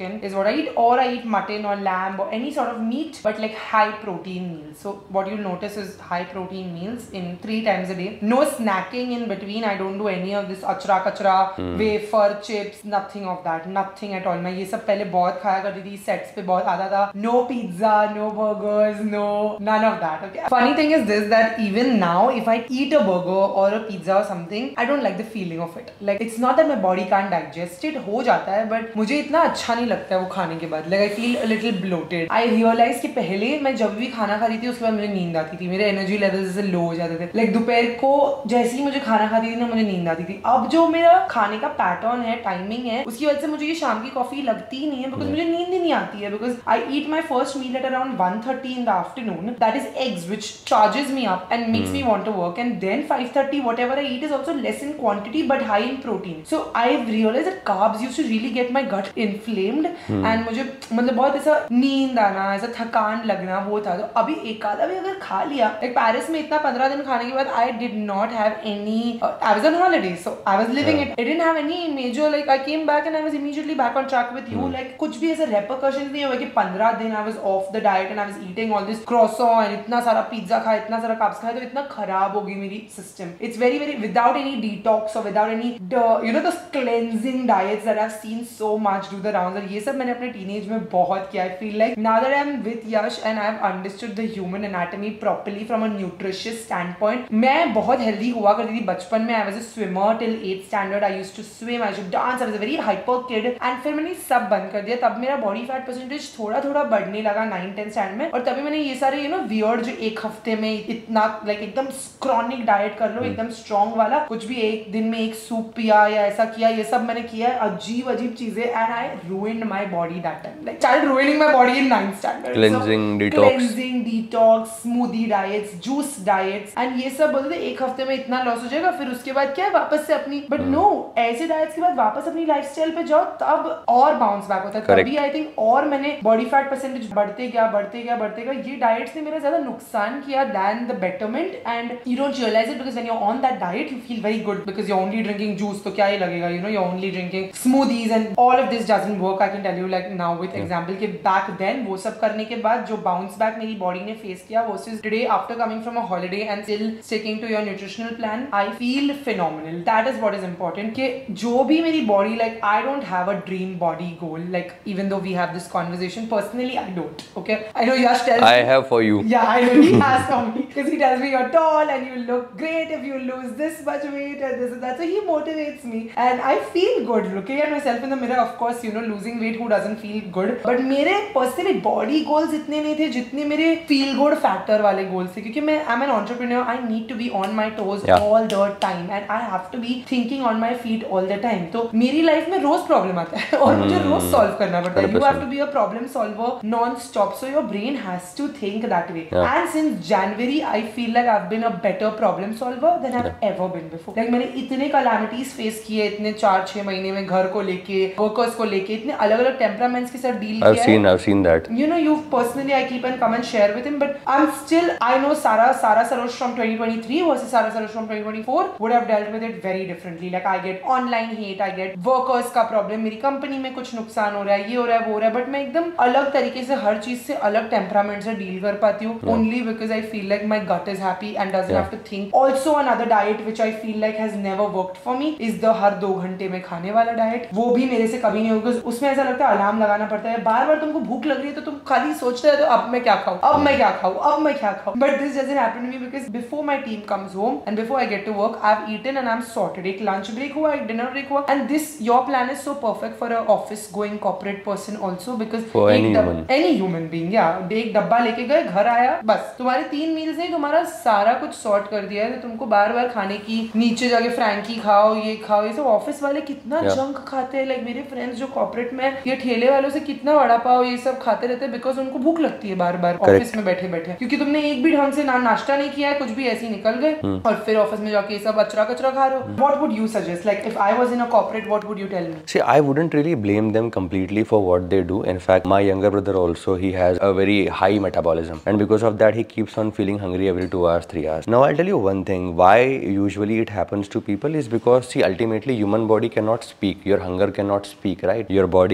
I eat mutton or lamb or any sort of meat, but like high protein meals. So what you'll notice is high protein meals in 3 times a day. No snacking in between. I don't do any of this achra kachra, wafer, chips, nothing of that. Nothing at all. मैं ये सब पहले बहुत खाया करती थी, sets पे बहुत आता था. No pizza, no burgers, no, none of that. Okay. Funny thing is this, that even now if I eat a burger or a pizza or something, I don't like the feeling of it. Like it's not that my body can't digest it, हो जाता है, but मुझे इतना अच्छा नहीं लगता है वो खाने के बाद. Like I feel a little bloated. I realized कि पहले मैं जब भी खाना खाती थी उसके बाद मुझे नींद आती थी, मेरे एनर्जी लेवल जैसे लो हो जाते थे. Like दोपहर को जैसे ही मुझे खाना खाती थी ना मुझे नींद आती थी. अब जो मेरा खाने का पैटर्न है, टाइमिंग है, उसकी वजह से मुझे ये शाम की कॉफी लगती ही नहीं है, बिकॉज मुझे नींद ही नहीं आती है. Because I eat my first meal at around 1:30 in the afternoon. That is eggs, which charges me up and makes me want to work. And then 5:30, whatever I eat is also less in quantity but high in protein. So I've realized that carbs used to really get my gut inflamed. And मुझे मतलब बहुत ऐसा नींद आना, ऐसा थकान लगना वो था. तो अभी एक आधा भी अगर खा लिया, like पेरिस में इतना 15 दिन खाने के बाद I did not have any. I was on holiday, so I was living it. I didn't have any major, like I came back and I was immediately back on track with you. Like कुछ भी ऐसा repercussions नहीं हुआ कि 15 दिन I was off the diet and I was eating all this croissant and इतना सारा pizza खाया, इतना सारा carbs खाया, तो इतना खराब हो गई मेरी system. It's very without any detox or without any those cleansing diets that I've seen so much do the rounds. और ये सब मैंने अपने teenage में बहुत किया. I feel like now that I'm with Yash and I've understood the human anatomy properly from a nutritious standpoint, मैं बहुत healthy हुआ करती थी बचपन में. I was a swimmer till 8th standard. I used to swim, I used to dance, I was a very hyper kid. And फिर मैंने सब बंद कर दिया. तब मेरा body fat percentage थोड़ा थोड़ा बढ़ने लगा 9th-10th standard में. और तभी मैंने ये सारे weird जो एक हफ्ते में इतना like एकदम chronic diet कर लो, एकदम strong वाला, कुछ भी एक दिन में एक सूप पिया या ऐसा किया, ये सब मैंने किया. अजीब अजीब चीजें. And I ruined my body that time. Like started ruining my body in 9th standard. Cleansing, detox, smoothie diets, juice diets, and ये सब बोलते थे एक हफ्ते में इतना लॉस हो जाएगा, फिर उसके बाद क्या है वापस से अपनी. बट नो, ऐसे डाइट्स के बाद वापस अपनी लाइफस्टाइल पे जाओ तब और बाउंस बैक होता है. तभी आई थिंक और मैंने बॉडी फैट परसेंटेज बढ़ते गया. ये डाइट्स ने मेरा ज्यादा नुकसान किया than the betterment. And you don't realize it because when you're on that diet you feel very good because you're only drinking juice, तो क्या ही लगेगा, you're only drinking smoothies and all of this doesn't work. I can tell you like now with example कि back then वो सब करने के बाद जो bounce back मेरी body ने face किया versus today after coming from a holiday and still sticking to your nutritional plan, I feel phenomenal. That is what is important कि जो भी मेरी body, like I don't have a dream body goal, like even though we have this conversation, personally I don't. Okay, I know Yash tells me. I have for you. Yeah, I know he has for me because he tells me you're tall and you look great if you lose this much weight and this and that. So he motivates me and I feel good looking at myself in the mirror. Of course, losing weight, who doesn't feel good? But मेरे personally body goals इतने नहीं थे जितने मेरे feel good factor वाले goals थे, क्योंकि मैं I'm an entrepreneur. I need to be on my toes all the time and I have to be thinking on my feet all the time. तो मेरी life में रोज problem आता है और मुझे रोज solve करना पड़ता है. You have to be a problem solver non-stop, so your brain has to think that way. And since January, I feel like I've been a better problem solver than I've ever been before. Like मैंने इतने calamities face किए इतने 4-6 महीने में, घर को लेके, workers को लेके, इतने अलग-अलग temperaments के साथ deal किया है. I've seen that. You personally, I keep and come and share with him, but I'm still, I know Sara Sarosh from 2023 versus Sara Sarosh from 2024 would have dealt with it very differently. Like I get online hate, I get workers का problem, मेरी company में कुछ नुकसान हो रहा है, ये हो रहा है, वो हो रहा है, but मैं एकदम अलग तरीके से हर चीज से अलग temperament से deal कर पाती हूँ. Only because I feel like my gut is happy and doesn't have to think. Also another diet which I feel like has never worked for me is the हर 2 घंटे में खाने वाला diet. वो भी मेरे से कभी नहीं होगा. उसमें ऐसा लगता है अलार्म लगाना पड़ता है. बार बार तुमको भूख लग रही है तो तुम खाली सोचते हो अब मैं क्या खाऊं, अब मैं क्या खाऊं, अब मैं क्या खाऊं. But this doesn't happen to me because before my team comes home and before I get to work, I've eaten and I'm sorted. एक lunch break हुआ, एक dinner break हुआ, and this your plan is so perfect for a office going corporate person also because for any human being, yeah. एक डब्बा लेके गए, घर आया, बस तुम्हारे 3 मील्स नहीं, तुम्हारा सारा कुछ सॉर्ट कर दिया है. तो तुमको बार बार खाने की, नीचे जाके फ्रैंकी खाओ, ये खाओ, ये सब. ऑफिस वाले कितना जंक खाते हैं. लाइक मेरे फ्रेंड्स जो कॉर्पोरेट में, ये ठेले वालों से कितना वड़ा पाव ये सब खाते रहते हैं बिकॉज उनको भूख लगती है बार बार ऑफिस में बैठे बैठे, क्योंकि तुमने एक भी ढंग से नाश्ता नहीं किया है, कुछ भी ऐसे ही निकल गए और फिर ऑफिस में जाके ये सब अचरा कचरा खा रहे हो. What would you suggest? Like if I was in a corporate, what would you tell me? See, I wouldn't really blame them completely for what they do. In fact, my younger brother also, he has a very high metabolism, and because of that he keeps on feeling hungry every 2 hours, 3 hours. Now I'll tell you one thing, why usually it happens to people is because, see, ultimately human body cannot speak, your hunger cannot speak, right? Your body can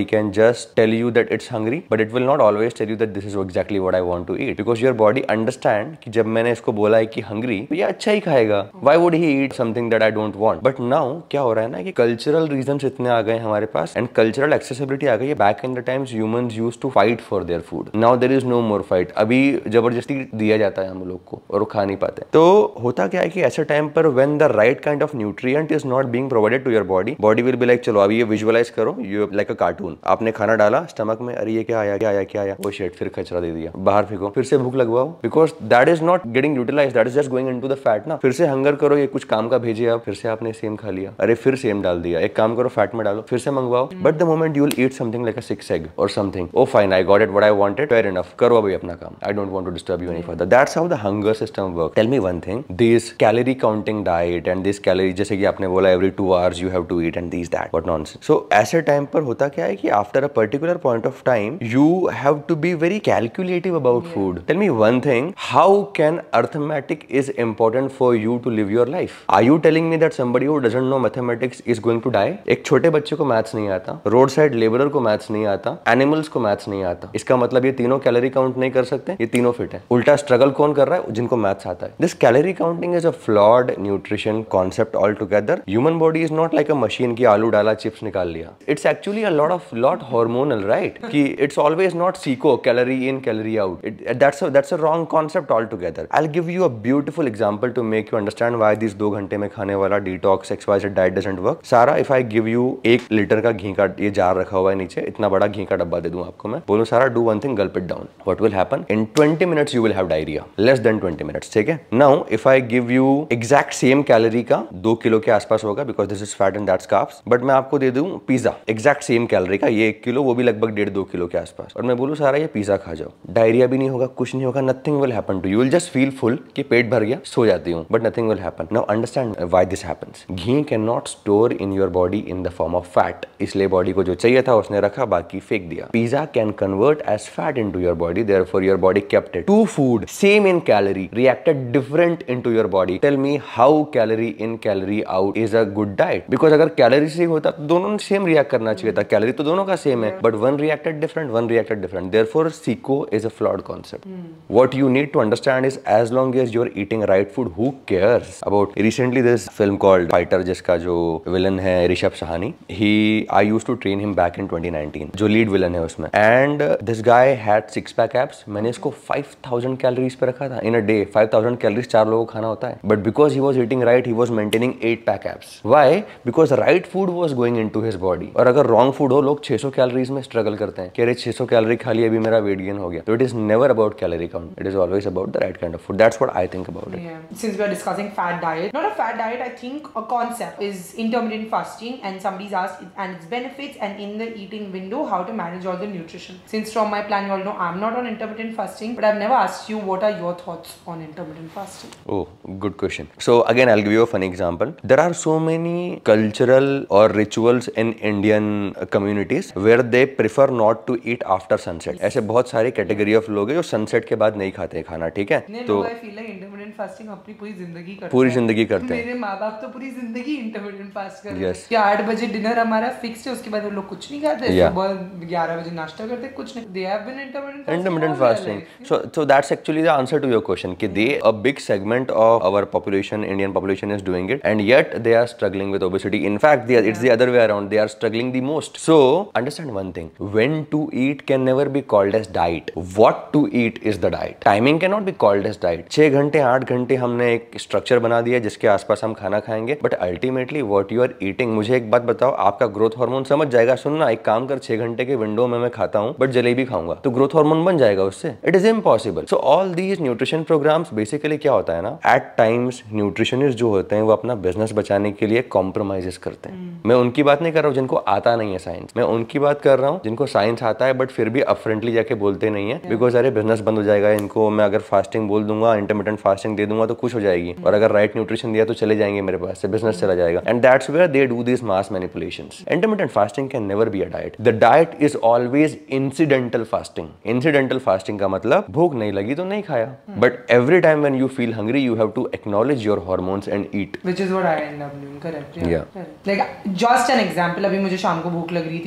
just tell you that it's hungry, but it will not always tell you that this is exactly what I want to eat, because your body understand कि जब मैंने इसको बोला है कि hungry, तो ये अच्छा ही खाएगा. Why would he eat something that I don't want? But now क्या हो रहा है ना कि cultural reasons इतने आ गए हमारे पास and cultural accessibility आ गई है. Back in the times humans used to fight for their food. Now there is no more fight. अभी जबरदस्ती दिया जाता है हम लोग को और वो खा नहीं पाते. तो होता क्या है कि ऐसे टाइम पर when the right kind of nutrient is not being provided to your body will be like चलो अभी ये विजुअलाइज करो, you like a cartoon. आपने खाना डाला स्टमक में, अरे ये क्या आया, वो शिट, फिर कचरा दे दिया, बाहर फेंको, फिर से भूख लगवाओ, because that is not getting utilise, that is just going into the fat ना. फिर से हंगर करो, ये कुछ काम का भेजे आप, फिर से आपने सेम खा लिया, अरे फिर सेम डाल दिया, एक काम करो फैट में डालो, फिर से मंगवाओ. But the moment you will eat something like a 6 egg और something, oh fine, I got it what I wanted, fair enough, करो अभी अपना काम, I don't want to disturb you any further. That's how the hunger system work. Tell me one thing, this calorie counting diet and this calorie, जैसे कि आपने बोला every 2 hours you have to eat and these that, what nonsense. So ऐसे time पर होता क्या है कि after a particular point of time you have to be very calculative about food. Tell me one thing, how can arithmetic is important for you to live your life? Are you telling me that somebody who doesn't know mathematics is going to die? एक छोटे बच्चे को maths नहीं आता, road side labourer को maths नहीं आता, animals को मैथ्स नहीं आता, इसका मतलब ये तीनों कैलोरी काउंट नहीं कर सकते, ये तीनों फिट है. उल्टा स्ट्रगल कौन कर रहा है? जिनको मैथ्स आता है. This calorie counting is a flawed nutrition concept all together. Human body is not like a machine की आलू डाला चिप्स निकाल लिया. It's actually a lot hormonal, right? कि it's always not CICO, calorie in calorie out. That's a wrong concept all together. I will give you a beautiful example to make you understand why this 2 घंटे में खाने वाला detox XYZ diet doesn't work. सारा, if I give you 1 litre का घी का ये jar रखा हुआ है नीचे, इतना बड़ा घी का डब्बा दे दूं आपको मैं, बोलूं सारा do one thing, gulp it down, what will happen? In 20 minutes you will have diarrhoea, less than 20 minutes. ठीक है? Now if I give you exact same calorie का 2 किलो के आसपास होगा, because this is fat and that's carbs, but मैं आपको दे दूं pizza exact same calorie का, ये 1 किलो, वो भी लगभग 1.5-2 किलो के आसपास, और मैं बोलूं सारा ये पिज्जा खा जाओ, डायरिया भी नहीं होगा, कुछ नहीं होगा, nothing will happen to you. Will just feel full कि पेट भर गया, सो जाती हूं, but nothing will happen. Now understand why this happens. Ghee can not store in your body in the form of fat, इसलिए बॉडी को जो चाहिए था उसने रखा, बाकी फेंक दिया. Pizza can convert as fat into your body, therefore your body kept it. Two food same in calorie reacted different into your body. Tell me how calorie in calorie out is a good diet? Because अगर calorie से होता तो दोनों ने same react करना चाहिए था, calorie तो दोनों का सेम है, but one reacted different. Therefore सीको is a flawed concept. What you need to understand is as long as you're eating right food, who cares about recently this film called Fighter, जिसका जो villain है Rishabh Sahani, I used to train him back in 2019, जो lead villain है उसमें, and this guy had 6-pack abs. मैंने इसको 5000 calories पे रखा था इन अ डे. 5000 कैलोरीज 4 लोगों को खाना होता है, but because he was eating right, he was maintaining 8-pack abs. Why? Because right food was going into his body. और अगर रॉन्ग फूड हो, लोग 600 कैलोरीज में स्ट्रगल करते हैं कि अरे 600 कैलोरी खा लिया, अभी मेरा वेट गेन हो गया. तो it is never about calorie count, it is always about the right kind of food. That's what I think about it. Since we are discussing fat diet, not a fat diet, I think a concept is intermittent fasting, and somebody's asked and its benefits and in the eating window how to manage all the nutrition. Since from my plan you all know I'm not on intermittent fasting, but I've never asked you what are your thoughts on intermittent fasting. Oh, good question. So again I'll give you a funny example. There are so many cultural or rituals in Indian communities where they prefer not to eat after sunset. ऐसे बहुत सारे category of लोग हैं जो sunset के बाद नहीं खाते खाना, ठीक है? तो I feel like intermittent fasting अपनी पूरी जिंदगी करते हैं. पूरी जिंदगी करते हैं. मेरे माँ बाप तो पूरी जिंदगी intermittent fast करते हैं. Yes. कि 8 बजे डिनर हमारा फिक्स है, उसके बाद वो लोग कुछ नहीं खाते, सुबह 11 बजे नाश्ता करते, कुछ नहीं. They have been intermittent fasting. So that's actually the answer to your question. कि a big segment of our population, Indian population, is doing it, and yet they are struggling with obesity. In fact, it's the other way around. They are struggling the most. So understand one thing: when to eat can never be called as diet. What to eat is the diet. Timing cannot be called as diet. 6 घंटे 8 घंटे हमने एक structure बना दिया जिसके आसपास हम खाना खाएंगे, but ultimately what you are eating. मुझे एक बात बताओ, आपका ग्रोथ हार्मोन समझ जाएगा. सुनना, एक काम कर, 6 घंटे के विंडो में मैं खाता हूँ बट जलेबी खाऊंगा, तो ग्रोथ हार्मोन बन जाएगा उससे? It is impossible. So all these nutrition programmes basically क्या होता है ना, एट टाइम्स न्यूट्रिशनिस्ट जो होते हैं वो अपना बिजनेस बचाने के लिए कॉम्प्रोमाइजेस करते हैं. मैं उनकी बात नहीं कर रहा हूँ जिनको आता नहीं है साइंस, मैं उनकी बात कर रहा हूँ जिनको साइंस आता है बट फिर भी अपफ्रंटली जाके बोलते नहीं है, बिकॉज अरे बिजनेस बंद हो जाएगा, इनको मैं अगर फास्टिंग बोल दूंगा, इंटरमिटेंट फास्टिंग दे दूंगा तो खुश हो जाएगी, और अगर राइट न्यूट्रिशन दिया तो चले जाएंगे मेरे पास से, बिजनेस चला जाएगा. And that's where they do this mass manipulations. Intermittent fasting can never be a diet. The diet is always incidental fasting. Incidental fasting का मतलब भूख नहीं लगी तो नहीं खाया, but every time when you feel hungry you have to acknowledge your hormones and eat, which is what I end up doing. Correct. Yeah. Correct. Like just an example, अभी मुझे शाम को भूख लग रही थी, just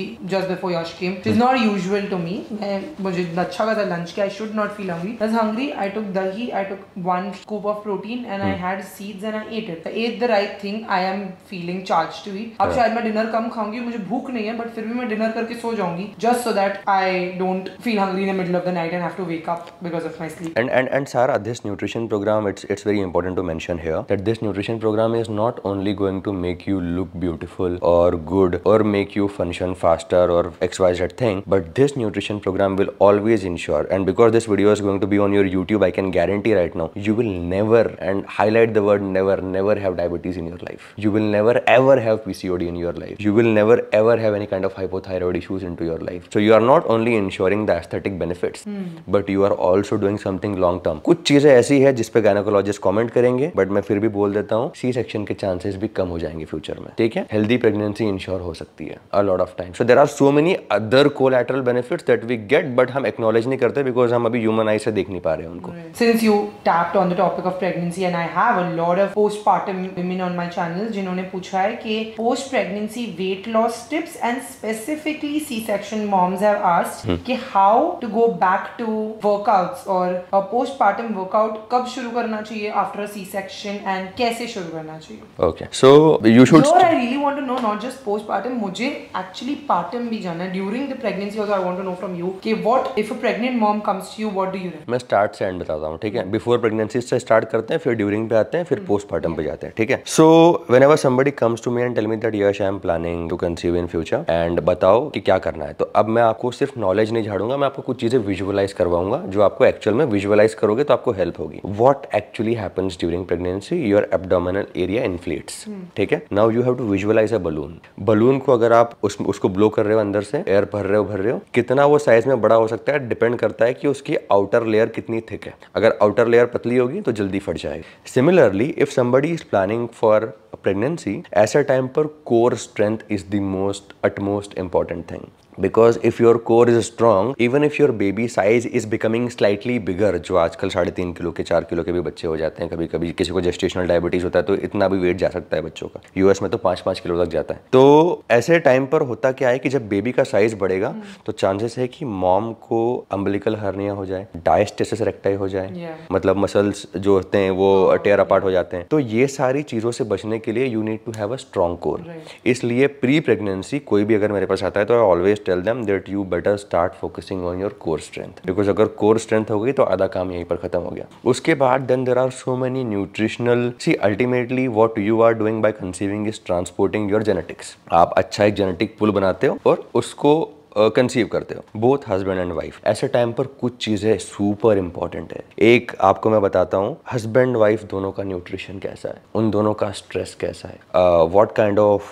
just before Yash came, which is not usual to me. मुझे अच्छा खासा lunch किया, I should not feel hungry. I was hungry. I took dahi. I took 1 scoop of protein and I had seeds and I ate it. I ate the right thing. I am feeling charged to eat. अब शायद मैं dinner कम खाऊंगी, मुझे भूख नहीं है, but फिर भी मैं dinner करके सो जाऊंगी, just so that I don't feel hungry in the middle of the night and have to wake up because of my sleep. And Sarah, this nutrition program, it's very important to mention here that this nutrition program is not only going to make you look beautiful or good or make you function faster or XYZ thing, but this nutrition program will always ensure, and because this video is going to be on your YouTube, I can guarantee right now, you will never, and highlight the word never have diabetes in your life. You will never ever have PCOD in your life. You will never ever have any kind of hypothyroid issues into your life. So you are not only ensuring the aesthetic benefits, but you are also doing something long term. कुछ चीजें ऐसी है जिस पे gynaecologist comment करेंगे, but मैं फिर भी बोल देता हूँ, सी सेक्शन के चांसेस भी कम हो जाएंगे फ्यूचर में, ठीक है? हेल्दी प्रेगनेंसी इंश्योर हो सकती है a lot of time. So there are so many other collateral benefits that we get, but हम acknowledge नहीं करते because हम अभी human eye से देख नहीं पा रहे हैं उनको. Since you tapped on the topic of pregnancy, and I have a lot of postpartum women on my channel जिन्होंने पूछा है कि post pregnancy weight loss tips, and specifically C-section moms have asked कि how to go back to workouts or a postpartum workout कब शुरू करना चाहिए after a C-section and कैसे शुरू करना चाहिए. Okay, so you should. Sure, I really want to know not just postpartum, मुझे actually partum भी जानना है. During the pregnancy also I want to know from you कि what if a pregnant mom comes to you, what do you recommend? मैं start से end बताता हूँ, ठीक है? बिफोर प्रेगनेंसी से स्टार्ट करते हैं, फिर ड्यूरिंग पे आते हैं, फिर पोस्टपार्टम पे जाते हैं, ठीक है? So whenever somebody comes to me and tell me that yes I am planning to conceive in future and बताओ कि क्या करना है, तो अब मैं आपको सिर्फ नॉलेज नहीं झाड़ूंगा, मैं आपको कुछ चीजें विजुअलाइज करवाऊंगा जो आपको एक्चुअल में विजुअलाइज करोगे तो आपको हेल्प होगी. What actually happens during pregnancy, your abdominal area inflates, ठीक है? Now you have to visualise a balloon. Balloon को अगर आप उसको ब्लो कर रहे हो, अंदर से एयर भर रहे हो, कितना वो साइज में बड़ा हो सकता है डिपेंड करता है कि उसकी आउटर लेयर कितनी थिक है. अगर आउटर लेयर पतली होगी तो जल्दी फट जाएगी. Similarly if somebody is planning for pregnancy, ऐसा टाइम पर core strength is the most utmost important thing. Because if your core is strong, even if your baby size is becoming slightly bigger, जो आजकल 3.5 kilo के 4 kilo के भी बच्चे हो जाते हैं, कभी कभी किसी को जेस्टेशनल डायबिटीज होता है तो इतना भी वेट जा सकता है बच्चों का. यूएस में तो 5-5 किलो तक जाता है. तो ऐसे टाइम पर होता क्या है कि जब बेबी का साइज बढ़ेगा तो चांसेस है कि मॉम को अम्बिलिकल हर्निया हो जाए, डायस्टेसिस रेक्टाई हो जाए, मतलब मसल्स जो होते हैं वो टेयर अपार्ट हो जाते हैं. तो ये सारी चीजों से बचने के लिए you need to have a strong core. इसलिए प्री प्रेगनेंसी कोई भी अगर मेरे पास आता है तो I always tell them that you better start focusing on your core strength, because अगर core strength हो गई तो आधा काम यहीं पर खत्म हो गया. उसके बाद then there are so many nutritional, see ultimately what you are doing by conceiving is transporting your genetics. आप अच्छा एक genetic pool बनाते हो और उसको कंसीव करते हो, बोथ हस्बैंड एंड वाइफ. ऐसे टाइम पर कुछ चीज़ें सुपर इंपॉर्टेंट है. एक आपको मैं बताता हूँ, हस्बैंड वाइफ दोनों का न्यूट्रिशन कैसा है, उन दोनों का स्ट्रेस कैसा है, what kind of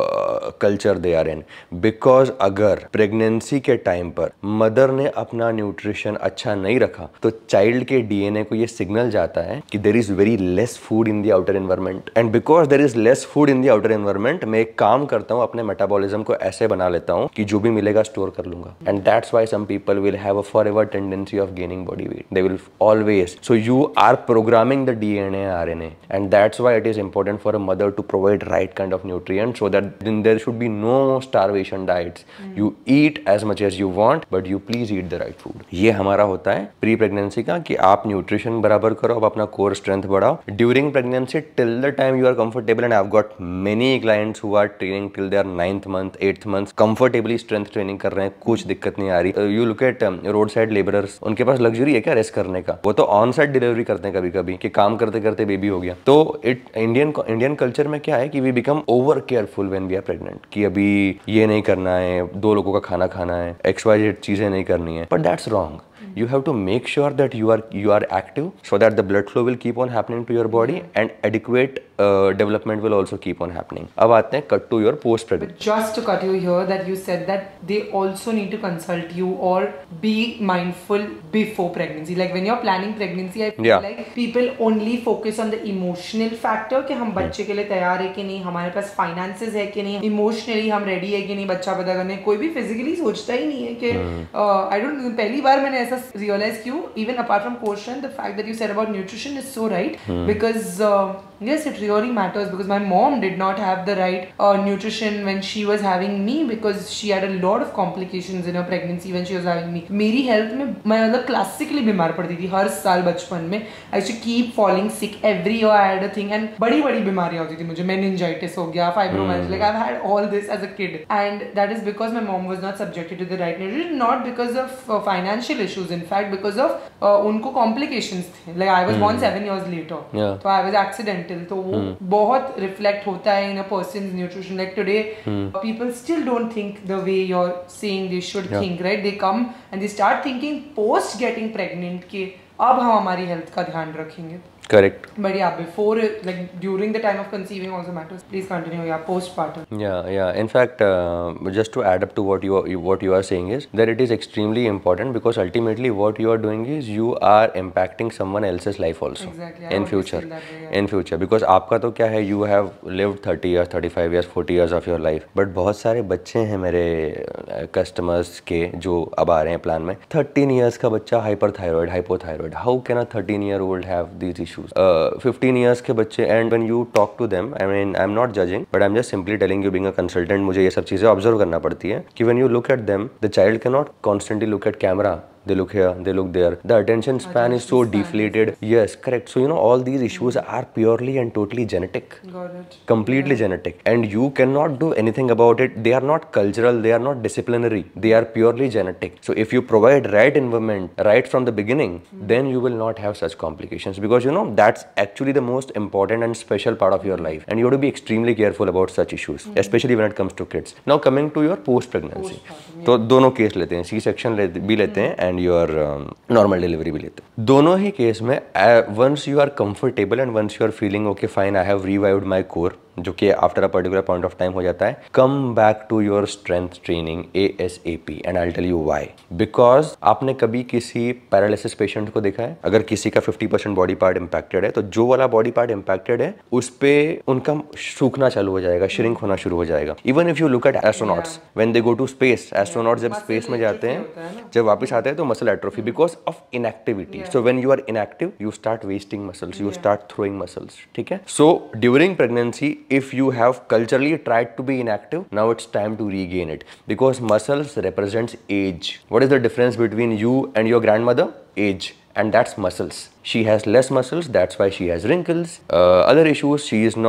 culture they are in. Because अगर प्रेगनेंसी के टाइम पर मदर ने अपना न्यूट्रिशन अच्छा नहीं रखा तो चाइल्ड के डीएनए को ये सिग्नल जाता है कि there is very less food in the outer environment, and because there is less food in the outer environment, मैं एक काम करता हूँ, अपने मेटाबॉलिज्म को ऐसे बना लेता हूँ कि जो भी मिलेगा स्टोर कर लूंगा. And that's why some people will have a forever tendency of gaining body weight. They will always, so you are programming the DNA RNA, and that's why it is important for a mother to provide right kind of nutrients so that there should be no starvation diets. You eat as much as you want but you please eat the right food. ये हमारा होता है pre pregnancy का कि आप nutrition बराबर करो, अब अपना कोर स्ट्रेंथ बढ़ाओ. During pregnancy till the time you are comfortable, and I have got many clients who are training till their 9th month 8th month comfortably strength training कर रहे हैं, कुछ दिक्कत नहीं आ रही. You look at road side labourers, उनके पास लग्जरी है क्या रेस्ट करने का? वो तो ऑन साइड डिलीवरी करते हैं कभी कभी कि काम करते करते बेबी हो गया. तो इंडियन कल्चर में क्या है कि we become over careful when we are pregnant, कि अभी ये नहीं करना है, 2 लोगों का खाना खाना है, XYZ चीजें नहीं करनी है. But that's wrong. You have to make sure that you are active so that the blood flow will keep on happening to your body and adequate development will also keep on happening. अब आते हैं cut to your post pregnancy. Just to cut you here, that you said that they also need to consult you or be mindful before pregnancy. Like when you're planning pregnancy, I feel like people only focus on the emotional factor कि हम बच्चे के लिए तैयार है कि नहीं, हमारे पास finances है कि नहीं, emotionally हम ready है कि नहीं बच्चा पैदा करने. कोई भी physically सोचता ही नहीं है कि I don't, पहली बार मैंने ऐसा realize क्यों, even apart from core strength, the fact that you said about nutrition is so right, because yes, it really matters because my mom did not have the right nutrition when she was having me because she had a lot of complications in her pregnancy when she was having me. मेरी health में मैं मतलब classically बीमार पड़ती थी हर साल बचपन में. I used to keep falling sick every year. I had a thing and बड़ी बीमारियाँ होती थी मुझे. meningitis हो गया, fibromyalgia, like I've had all this as a kid, and that is because my mom was not subjected to the right nutrition, not because of financial issues, in fact because of उनको complications थे. Like I was born 7 years later, so I was accidental. तो वो बहुत reflect होता है in a person's nutrition. Like today, people still don't think the way you're saying they should think, right? They come and they start thinking post getting pregnant कि अब हम हमारी health का ध्यान रखेंगे. Correct. But yeah, before, like during the time of conceiving also matters. Please continue. Yeah, postpartum. Yeah. In fact, just to add up to what you are saying is that it is extremely important because ultimately what you are doing is you are impacting someone else's life also. Exactly. In future. In future, because आपका तो क्या है, you have lived 30 years, 35 years, 40 years of your life. But बहुत सारे बच्चे हैं मेरे customers के जो अब आ रहे हैं प्लान में. 13 years का बच्चा hyperthyroid, hypothyroid. How can a 13-year-old have these issues? 15 years के बच्चे, and when you talk to them, I mean I'm not judging but I'm just simply telling you, being a consultant मुझे ये सब चीज़ें observe करना पड़ती है कि when you look at them, the child cannot constantly look at camera. They look here, they look there. The attention span is so deflated. Yes, correct. So all these issues are purely and totally genetic. Got it. Completely genetic, and you cannot do anything about it. They are not cultural, they are not disciplinary, they are purely genetic. So if you provide right environment right from the beginning, then you will not have such complications, because that's actually the most important and special part of your life, and you have to be extremely careful about such issues, especially when it comes to kids. Now coming to your post pregnancy, तो दोनों case लेते हैं, C section भी लेते हैं and your normal delivery भी लेते हैं. दोनों ही केस में once you are comfortable and once you are feeling okay fine, I have revived my core, जो कि after a particular point of time हो जाता है, come back to your strength training ASAP, and I will tell you why. Because आपने कभी किसी paralysis patient को देखा है, अगर किसी का 50% बॉडी पार्ट इंपैक्टेड है, तो जो वाला बॉडी पार्ट इंपैक्टेड है उस पे उनका सूखना चालू हो जाएगा, श्रिंक होना शुरू हो जाएगा. Even if you look at astronauts when they go to space, astronauts जब स्पेस में जाते हैं, जब वापस आते हैं तो muscle atrophy because of inactivity. So when you are inactive you start wasting muscles, you start throwing muscles. ठीक है. So during pregnancy if you have culturally tried to be inactive, now it's time to regain it, because muscles represents age. What is the difference between you and your grandmother? Age. And that's muscles. She has less muscles, that's why she has wrinkles. Other issues,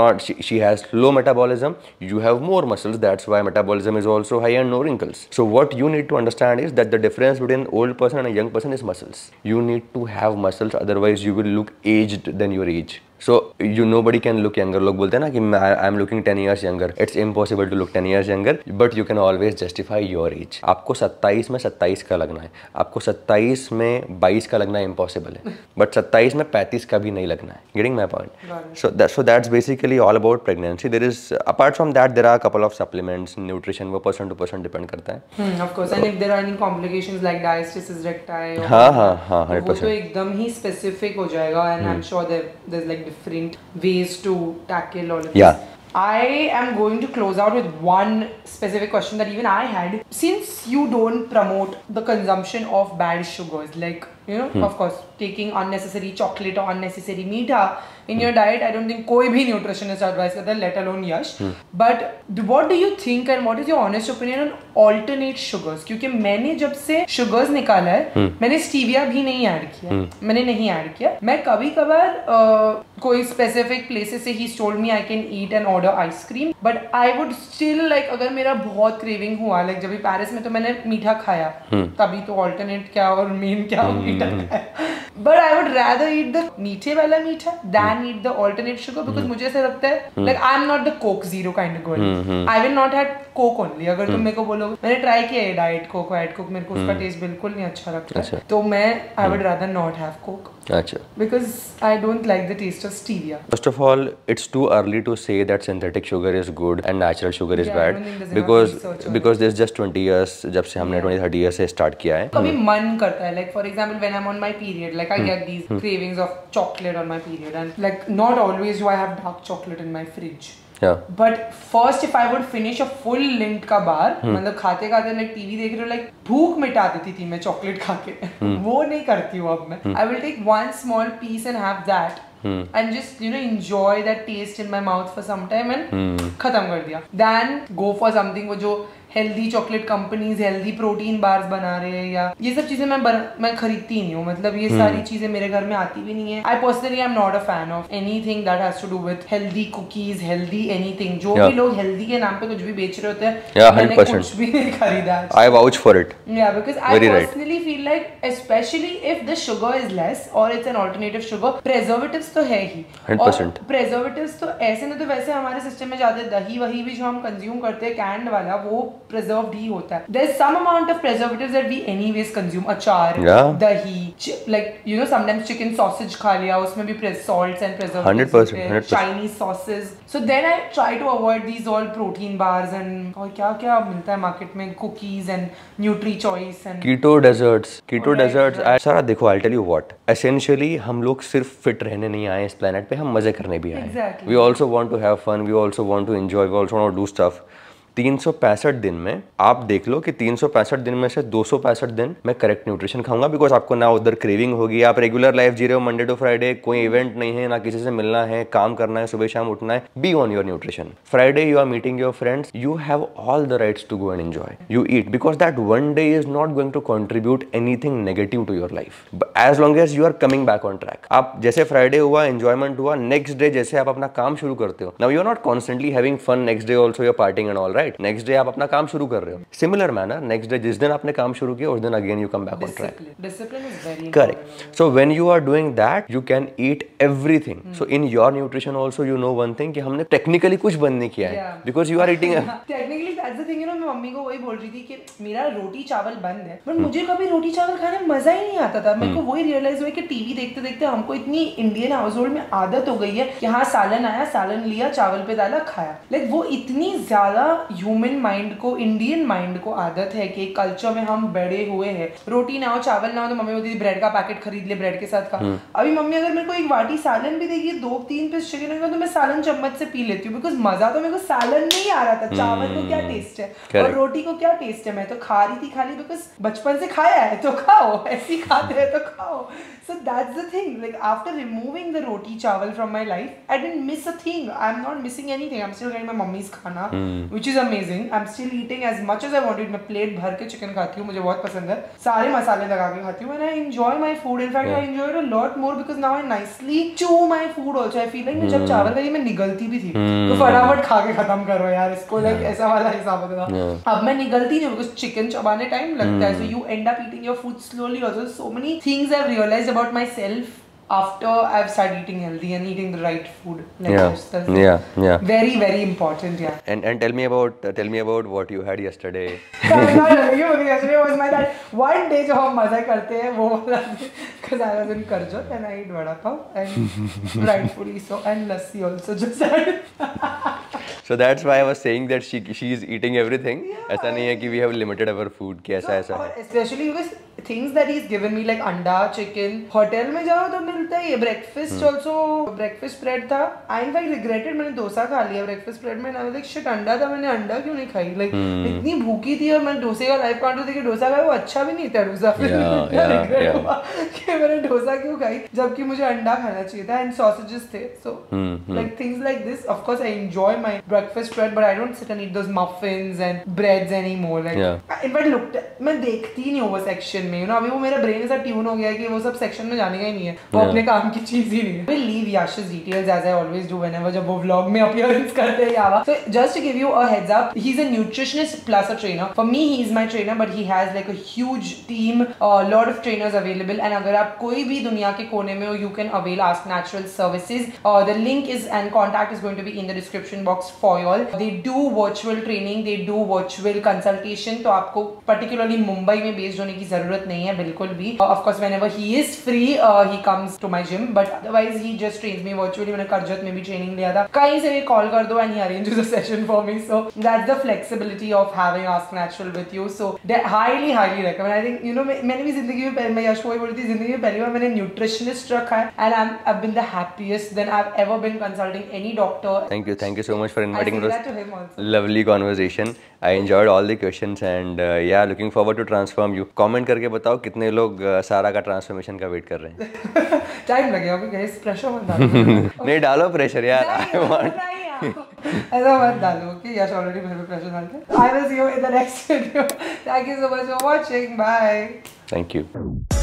she has low metabolism. You have more muscles, that's why metabolism is also high and no wrinkles. So what you need to understand is that the difference between an old person and a young person is muscles. You need to have muscles, otherwise you will look aged than your age. So nobody can look younger. लोग बोलते हैं ना कि I'm looking 10 years younger. It's impossible to look 10 years younger, but you can always justify your age. आपको 27 में 27 का लगना है, आपको 27 में 22 का लगना impossible है, but 27 में 35 का भी नहीं लगना है. Getting my point? So that's basically all about pregnancy. There is, apart from that, there are a couple of supplements, nutrition, वो person to person depend करता है. Of course, and if there are any complications like diastasis recti, हाँ 100%. वो तो एकदम ही specific हो जाएगा, and I'm sure there's like different ways to tackle all of this. Yeah. I am going to close out with one specific question that even I had. Since you don't promote the consumption of bad sugars, like of course taking unnecessary chocolate or unnecessary meetha in your diet, I don't think कोई भी nutritionist advice करता है, let alone Yash. But what do you think and what is your honest opinion on alternate sugars? क्योंकि मैंने जब से sugars निकाला है, मैंने stevia भी नहीं ऐड किया, मैंने नहीं ऐड किया. मैं कभी कभार कोई specific places से he's told me I can eat and order ice cream, but I would still like, अगर मेरा बहुत craving हुआ, like जब भी पेरिस में तो मैंने मीठा खाया, तभी तो alternate क्या और main क्या मीठा खाया. But I would rather eat the मीठे वाला मीठा than eat the alternate sugar, because मुझे ऐसा लगता है like I'm not the Coke Zero kind of girl. I will not have Coke only. अगर तुम मेरे को बोलोगे, मैंने ट्राई किया है डाइट कोक, वाइट कोक, मेरे को उसका टेस्ट बिल्कुल नहीं अच्छा लगता है, तो मैं I would rather not have Coke. अच्छा. Because I don't like the taste of stevia. First of all, it's too early to say that synthetic sugar is good and natural sugar is bad, because there's just 20 years जब से हमने 20-30 years से start किया है. कभी मन करता है, like for example when I'm on my period, like I get these cravings of chocolate on my period, and like not always do I have dark chocolate in my fridge. But first if I would finish a full Lindt का bar, मतलब खाते खाते like TV देख रहे हो, like भूख मिटा देती थी मैं चॉकलेट खा के। वो नहीं करती हूँ अब मैं। I will take one small piece and have that and just enjoy that taste in my mouth for some time and खत्म कर दिया। Then go for something वो जो healthy chocolate companies healthy protein bars बना रहे हैं, या ये सब चीजें मैं खरीदती ही नहीं हूँ, मतलब ये सारी चीजें मेरे घर में आती भी नहीं है। I personally I am not a fan of anything that has to do with healthy cookies, healthy anything. जो भी लोग हेल्दी के नाम पे कुछ भी बेच रहे होते हैं, मैंने कुछ भी नहीं खरीदा। आई वाउच फॉर इट, या because I personally feel like specially if the sugar is less और it's an alternative sugar, preservatives तो है ही, 100%। प्रिजर्वेटिव्स तो ऐसे नहीं तो वैसे हमारे सिस्टम में ज्यादा दही वही भी जो हम कंज्यूम करते हैं कैंड वाला, वो preserved ही होता है। There's some amount of preservatives that we anyways consume, अचार, दही, like sometimes chicken sausage खा लिया, उसमें भी salts and preservatives, 100%, Chinese sauces. So then I try to avoid these all protein bars and और क्या क्या मिलता है मार्केट में, cookies and Nutri-Choice and keto desserts। सारा देखो, I'll tell you what, essentially हम लोग सिर्फ फिट रहने नहीं आए इस planet पे, हम मजे करने भी आए। Exactly. We also want to have fun, we also want to enjoy, we also want to do stuff। 365 दिन में आप देख लो कि 365 दिन में से 265 दिन मैं करेक्ट न्यूट्रिशन खाऊंगा, बिकॉज आपको ना उधर क्रेविंग होगी, आप रेगुलर लाइफ जी रहे हो, मंडे टू फ्राइडे, कोई इवेंट नहीं है, ना किसी से मिलना है, काम करना है, सुबह शाम उठना है, be on your nutrition. Friday you are meeting your friends, you have all the rights to go and enjoy, you eat, because that one day is not going to contribute anything negative to your life as long as you are coming back on track. आप जैसे Friday हुआ, enjoyment हुआ, next day जैसे आप अपना काम शुरू करते हो, now you are not constantly having fun, next day also you are partying and all, right, next day आप अपना काम शुरू कर रहे हो। सिमिलर मैनर नेक्स्ट डे जिस दिन आपने काम शुरू किया उस दिन again you come back on track. Discipline is very correct. So when you are doing that you can eat everything. So in your nutrition also you know one thing कि हमने टेक्निकली कुछ बंद नहीं किया है, because you are eating technically that's the thing. मैं mummy को वही बोल रही थी कि मेरा रोटी चावल बंद है, बट मुझे कभी रोटी चावल खाने में मजा ही नहीं आता था। मेरे को वही रियलाइज हुआ कि टीवी देखते देखते हमको इतनी इंडियन हाउस होल्ड में आदत हो गई है कि हाँ सालन आया, सालन लिया, चावल पे डाला, खाया। लाइक वो इतनी ज्यादा ह्यूमन माइंड को, इंडियन माइंड को आदत है कि कल्चर में हम बड़े हुए हैं, रोटी ना हो चावल ना हो तो मम्मी बोलती थी ब्रेड का पैकेट खरीद ले, ब्रेड के साथ खा। अभी मम्मी अगर मेरे को एक वाटी सालन भी देगी, 2-3 पीस चिकन होगा, तो मैं सालन चम्मच से पी लेती हूँ, बिकॉज मजा तो मेरे को सालन में ही आ रहा था। चावल को क्या टेस्ट है और रोटी को क्या टेस्ट है, मैं तो खा रही थी खाली बिकॉज बचपन से खाया है तो खाओ, ऐसे ही खाते हैं तो खाओ। So that's the thing, like after removing the roti chawal from my life, I didn't miss a thing. I'm not missing anything. I'm still getting my mummy's khana, which is amazing. I'm still eating as much as I wanted. मैं plate भर के chicken खाती हूँ, मुझे बहुत पसंद है, सारे मसाले लगा के खाती हूँ, and I enjoy my food. In fact, I enjoy it a lot more because now I nicely chew my food also. I feel like मैं जब चावल खाई मैं निगलती भी थी, तो फटाफट खा के खत्म करो यार इसको, like ऐसा वाला हिसाब होता था। अब मैं निगलती नहीं because chicken चबाने टाइम लगता है, so you end up eating your food slowly also. So many things I've realized about myself after I've started eating healthy and eating the right food. Like yeah. Very, very important, yeah. And tell me about what you had yesterday. Yesterday was my that one day जो हम मजा करते हैं वो वाला, because I was in Karjat and I ate vada pav and rightfully so, and lassi also just had. So that's why I was saying that she is eating everything. ऐसा नहीं है कि we have limited our food, कि ऐसा है। Especially because things that he's given me like अंडा, chicken, hotel में जाओ तो मिलता ही है। breakfast also, breakfast bread था। I in fact regretted, मैंने डोसा खा लिया breakfast bread में, I was like shit अंडा था, मैंने अंडा क्यों नहीं खाई, like इतनी भूखी थी और मैंने डोसे का लाइव काउंटर देखी, डोसा खाया वो अच्छा भी नहीं था डोसा, फिर रिग्रेट हुआ कि मैंने डोसा क्यों खाई जबकि मुझे अंडा खाना चाहिए था, and sausages थे। So like things like this, of course I enjoy my breakfast bread, but I don't sit and eat those muffins and breads anymore. Like in fact मैं देखती नहीं हूँ वो सेक्शन में, अभी वो मेरा ब्रेन ऐसा ट्यून हो गया है कि वो सब सेक्शन में जाने का ही नहीं है, वो अपने काम की चीज ही नहीं है। We'll leave Yash's details as I always do whenever जब वो vlog में appearance करते हैं यावा। So just to give you a heads up, he's a nutritionist plus a trainer. For me he is my trainer, but he has like a huge team, a lot of trainers available, and अगर आप कोई भी दुनिया के कोने में हो, you can avail Ask Natural services. The link is and contact is going to be in the description box for y'all. They do virtual training, they do virtual consultation, तो आपको particularly मुंबई में based होने की जरूरत जरूरत नहीं है बिल्कुल भी. Of course whenever he is free he comes to my gym, but otherwise he just trains me virtually. मैंने करजत में भी ट्रेनिंग लिया था, कहीं से भी कॉल कर दो and he arranges a session for me. So that's the flexibility of having Ask Natural with you. So highly recommend. I think you know मैंने भी जिंदगी में, मैं यश को ही बोली थी, जिंदगी में पहली बार मैंने न्यूट्रिशनिस्ट रखा है and I've been the happiest than I've ever been consulting any doctor. Thank you so much for inviting I us. say that to him also. Lovely conversation. I enjoyed all the questions and yeah, looking forward to transform you. Comment करके बताओ कितने लोग सारा का transformation का wait कर रहे हैं. टाइम लगेगा गाइस, प्रेशर मत डालो. नहीं डालो प्रेशर यार. I want. ऐसा मत डालो कि यश ऑलरेडी मेरे पे प्रेशर डालते हैं. I will see you in the next video. Thank you so much for watching. Bye. Thank you.